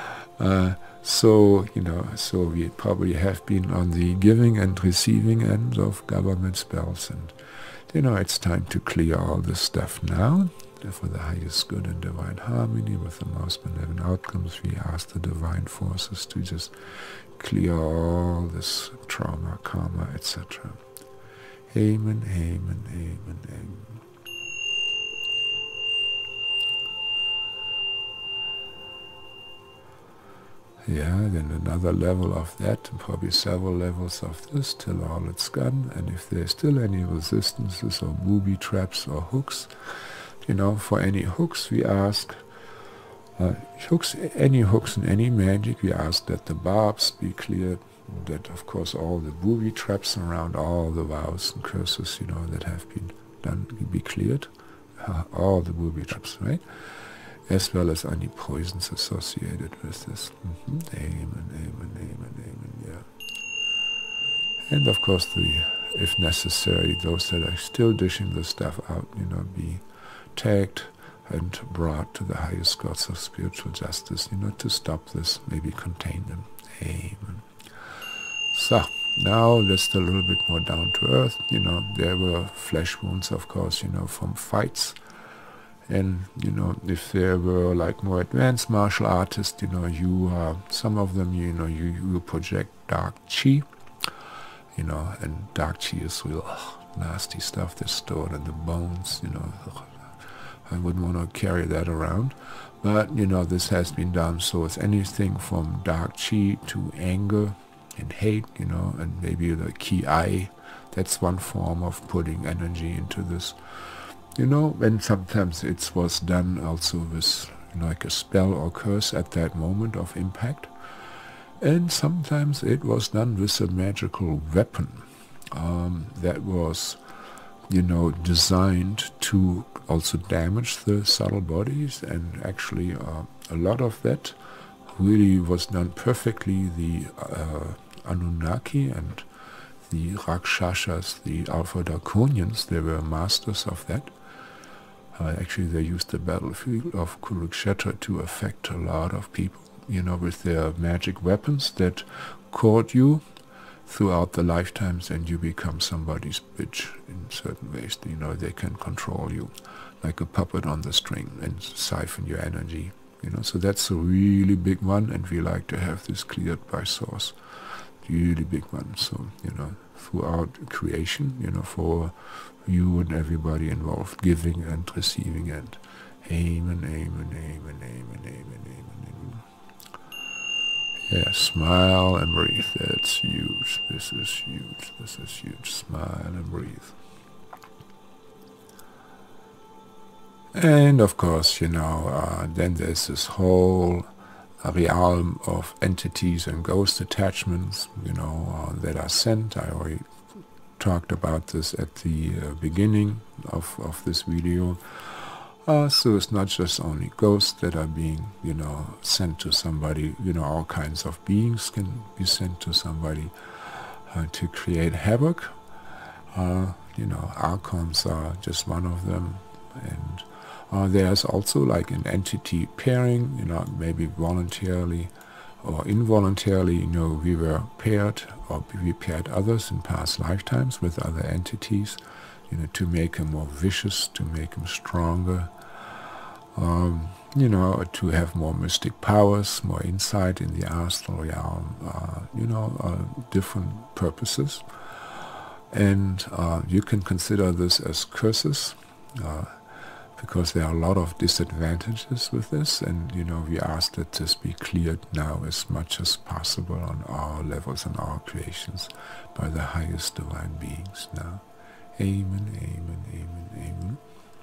So we probably have been on the giving and receiving end of government spells, and it's time to clear all this stuff now for the highest good and divine harmony with the most benevolent outcomes. We ask the divine forces to just clear all this trauma, karma, etc. Amen, amen, amen, amen. Yeah, then another level of that, and probably several levels of this, till all it's gone. And if there's still any resistances or booby traps or hooks, for any hooks we ask, any hooks in any magic, we ask that the barbs be cleared, that of course all the booby traps around all the vows and curses, that have been done be cleared, all the booby traps, right? as well as any poisons associated with this. Amen, amen, amen, amen, yeah. And of course, if necessary, those that are still dishing the stuff out, be tagged and brought to the highest gods of spiritual justice, to stop this, maybe contain them. Amen. So, now let's a little bit more down to earth. There were flesh wounds, of course, from fights. And, if there were like more advanced martial artists, some of them, you project dark chi, and dark chi is real nasty stuff that's stored in the bones, I wouldn't want to carry that around. But, this has been done, so it's anything from dark chi to anger and hate, and maybe the ki ai. That's one form of putting energy into this. And sometimes it was done also with like a spell or curse at that moment of impact. And sometimes it was done with a magical weapon that was, designed to also damage the subtle bodies. And actually a lot of that really was done perfectly. The Anunnaki and the Rakshasas, the Alpha Draconians, they were masters of that. Actually, they used the battlefield of Kurukshetra to affect a lot of people, with their magic weapons that caught you throughout the lifetimes, and you become somebody's bitch in certain ways. They can control you like a puppet on the string and siphon your energy. So that's a really big one, and we like to have this cleared by source. Really big one. So, throughout creation, for you and everybody involved, giving and receiving, and amen, amen, amen, amen, amen, amen, amen. Yeah, smile and breathe. That's huge. This is huge. This is huge. Smile and breathe. And of course, then there's this whole realm of entities and ghost attachments, that are sent. I already talked about this at the beginning of this video. So it's not just only ghosts that are being, sent to somebody. All kinds of beings can be sent to somebody to create havoc. Archons are just one of them. And there's also like an entity pairing, maybe voluntarily or involuntarily, we were paired, or we paired others in past lifetimes with other entities, to make them more vicious, to make them stronger, to have more mystic powers, more insight in the astral realm, different purposes. And you can consider this as curses, because there are a lot of disadvantages with this, and we ask that this be cleared now as much as possible on our levels and our creations by the highest divine beings now. Amen, amen, amen, amen.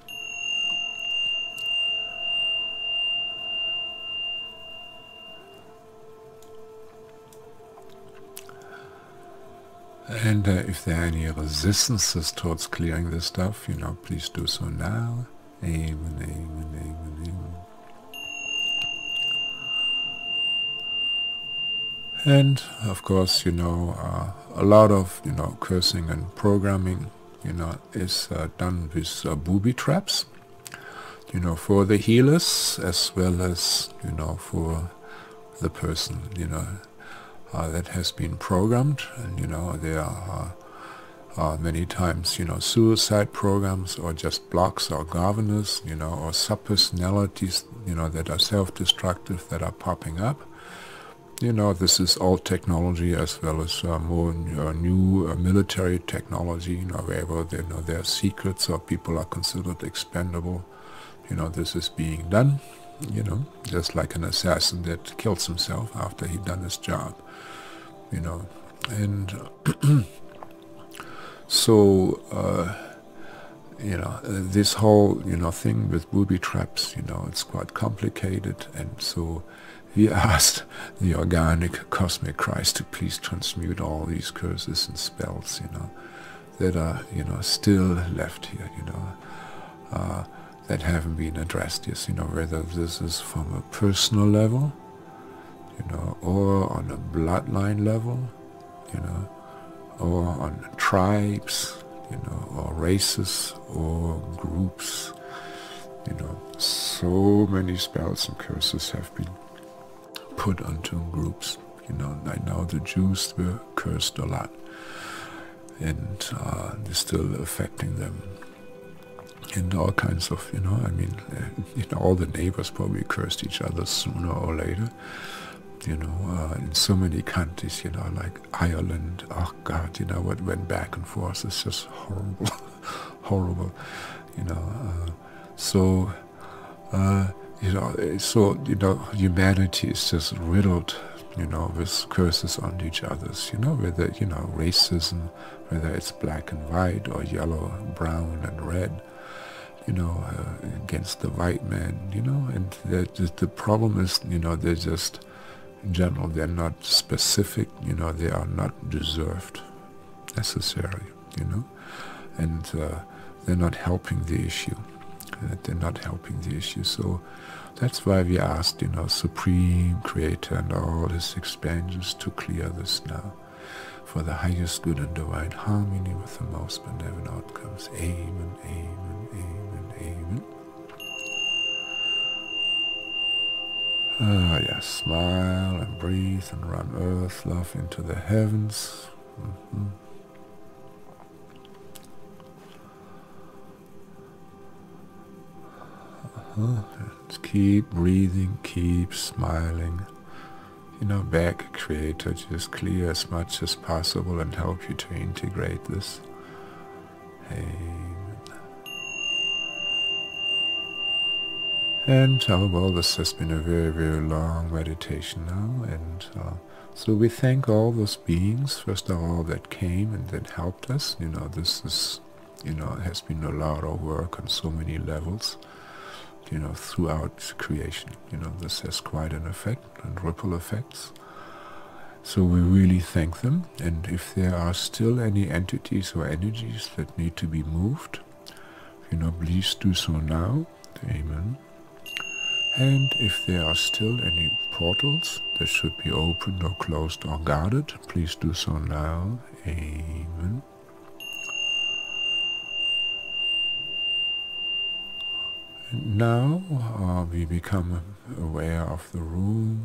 And if there are any resistances towards clearing this stuff, please do so now. Amen, amen, amen, amen. And of course, a lot of, cursing and programming, is done with booby traps, for the healers as well as, for the person, that has been programmed. And, there are many times, suicide programs, or just blocks or governors, or sub-personalities, that are self-destructive, that are popping up. This is old technology as well as more new military technology, wherever there are secrets or people are considered expendable. This is being done, just like an assassin that kills himself after he'd done his job, and so, this whole, thing with booby traps, it's quite complicated, and so we asked the organic cosmic Christ to please transmute all these curses and spells, that are, still left here, that haven't been addressed yet, whether this is from a personal level, or on a bloodline level, or on tribes, or races or groups. So many spells and curses have been put onto groups. I know the Jews were cursed a lot, and they're still affecting them. And all kinds of, all the neighbors probably cursed each other sooner or later. In so many countries, like Ireland, oh God, what went back and forth is just horrible, horrible, so humanity is just riddled, with curses on each other's, whether, racism, whether it's black and white or yellow, brown and red, against the white man, and the problem is, they're just, in general, they're not specific, they are not deserved necessarily, and they're not helping the issue. So that's why we asked, Supreme Creator and all his expansions to clear this now, for the highest good and divine harmony with the most benevolent outcomes. Amen, amen, amen, amen. Yes, smile and breathe and run earth love into the heavens. Keep breathing, keep smiling. Beg Creator to just clear as much as possible and help you to integrate this. Amen. And well, this has been a very, very long meditation now, and so we thank all those beings, first of all, that came and that helped us. This is, it has been a lot of work on so many levels, throughout creation. This has quite an effect and ripple effects. So we really thank them, and if there are still any entities or energies that need to be moved, please do so now. Amen. And if there are still any portals that should be opened or closed or guarded, please do so now. Amen. And now we become aware of the room,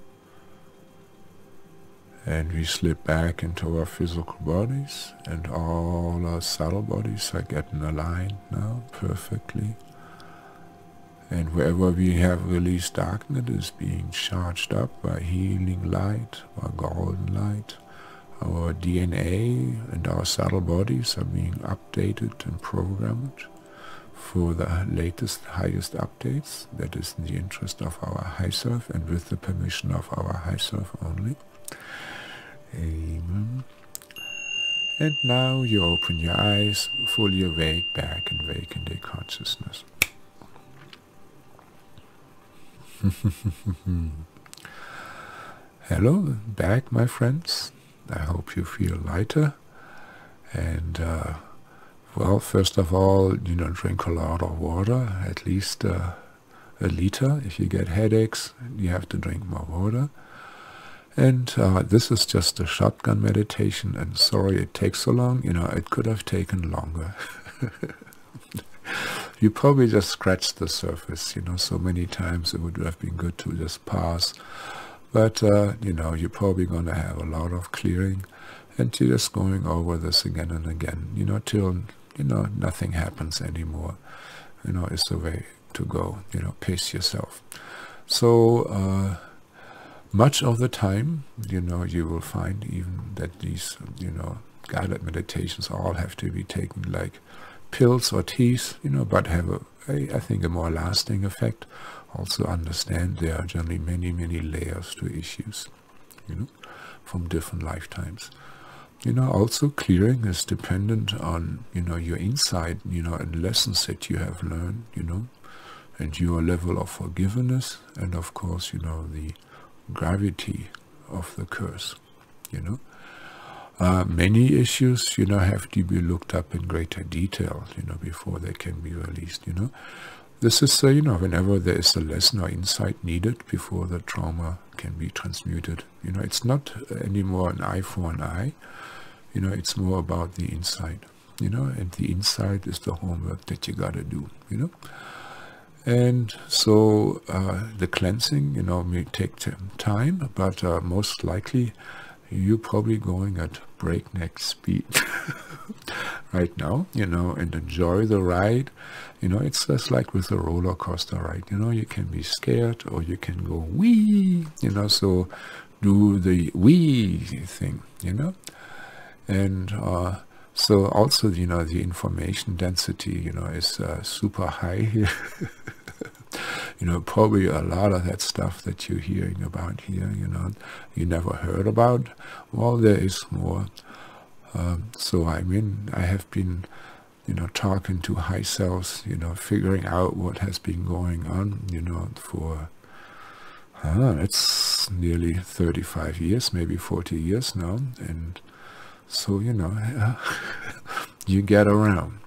and we slip back into our physical bodies, and all our subtle bodies are getting aligned now perfectly. And wherever we have released darkness is being charged up by healing light, by golden light. Our DNA and our subtle bodies are being updated and programmed for the latest, highest updates. That is in the interest of our high self and with the permission of our high self only. Amen. And now you open your eyes, fully awake, back and vacant in consciousness. Hello, back, my friends. I hope you feel lighter. And, well, first of all, drink a lot of water, at least a liter. If you get headaches, you have to drink more water. And this is just a shotgun meditation, and sorry it takes so long. It could have taken longer. You probably just scratched the surface, so many times it would have been good to just pause. But, you're probably going to have a lot of clearing, and you're just going over this again and again, till, nothing happens anymore. It's the way to go, pace yourself. So, much of the time, you will find even that these, guided meditations all have to be taken like pills or teas, but have I think a more lasting effect. Also understand there are generally many, many layers to issues, from different lifetimes. Also clearing is dependent on, your insight, and lessons that you have learned, and your level of forgiveness, and of course, the gravity of the curse, many issues, have to be looked up in greater detail, before they can be released, this is, you know, whenever there is a lesson or insight needed before the trauma can be transmuted. You know, it's not anymore an eye for an eye. You know, it's more about the insight. You know, and the insight is the homework that you gotta do. You know, and so the cleansing, you know, may take time, but most likely you're probably going at breakneck speed right now, you know, and enjoy the ride. You know, it's just like with a roller coaster ride. You know, you can be scared or you can go wee, you know, so do the wee thing, you know. And so also, you know, the information density, you know, is super high here. You know, probably a lot of that stuff that you're hearing about here, you know, you never heard about. Well, there is more. So I mean, I have been, you know, talking to high selves, you know, figuring out what has been going on, you know, for, it's nearly 35 years, maybe 40 years now. And so, you know, you get around.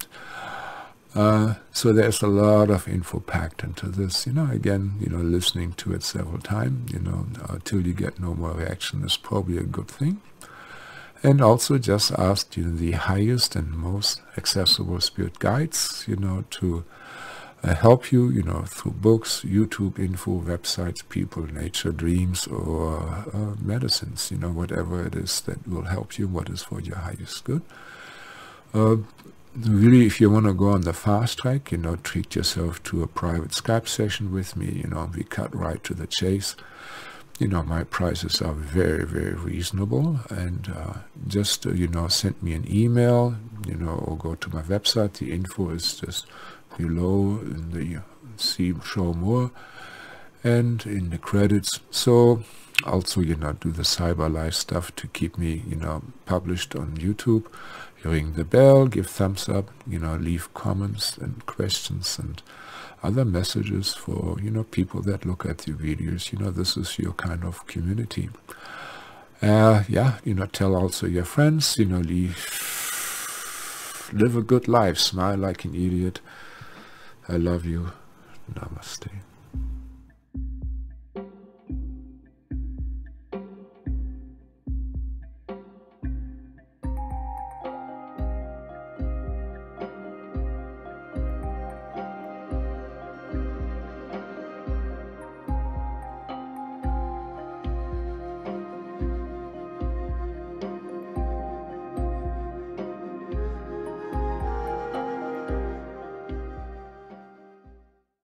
So there's a lot of info packed into this, you know. Again, you know, listening to it several times, you know, till you get no more reaction is probably a good thing. And also just ask, you know, the highest and most accessible spirit guides, you know, to help you, you know, through books, YouTube info, websites, people, nature, dreams, or medicines, you know, whatever it is that will help you, what is for your highest good. Really, if you want to go on the fast track, you know, treat yourself to a private Skype session with me. You know, we cut right to the chase. You know, my prices are very, very reasonable. And just, you know, send me an email, you know, or go to my website. The info is just below in the see show more and in the credits. So also, you know, do the cyber life stuff to keep me, you know, published on YouTube. Ring the bell, give thumbs up, you know, leave comments and questions and other messages for, you know, people that look at your videos. You know, this is your kind of community. Yeah, you know, tell also your friends, you know, live a good life, smile like an idiot. I love you. Namaste.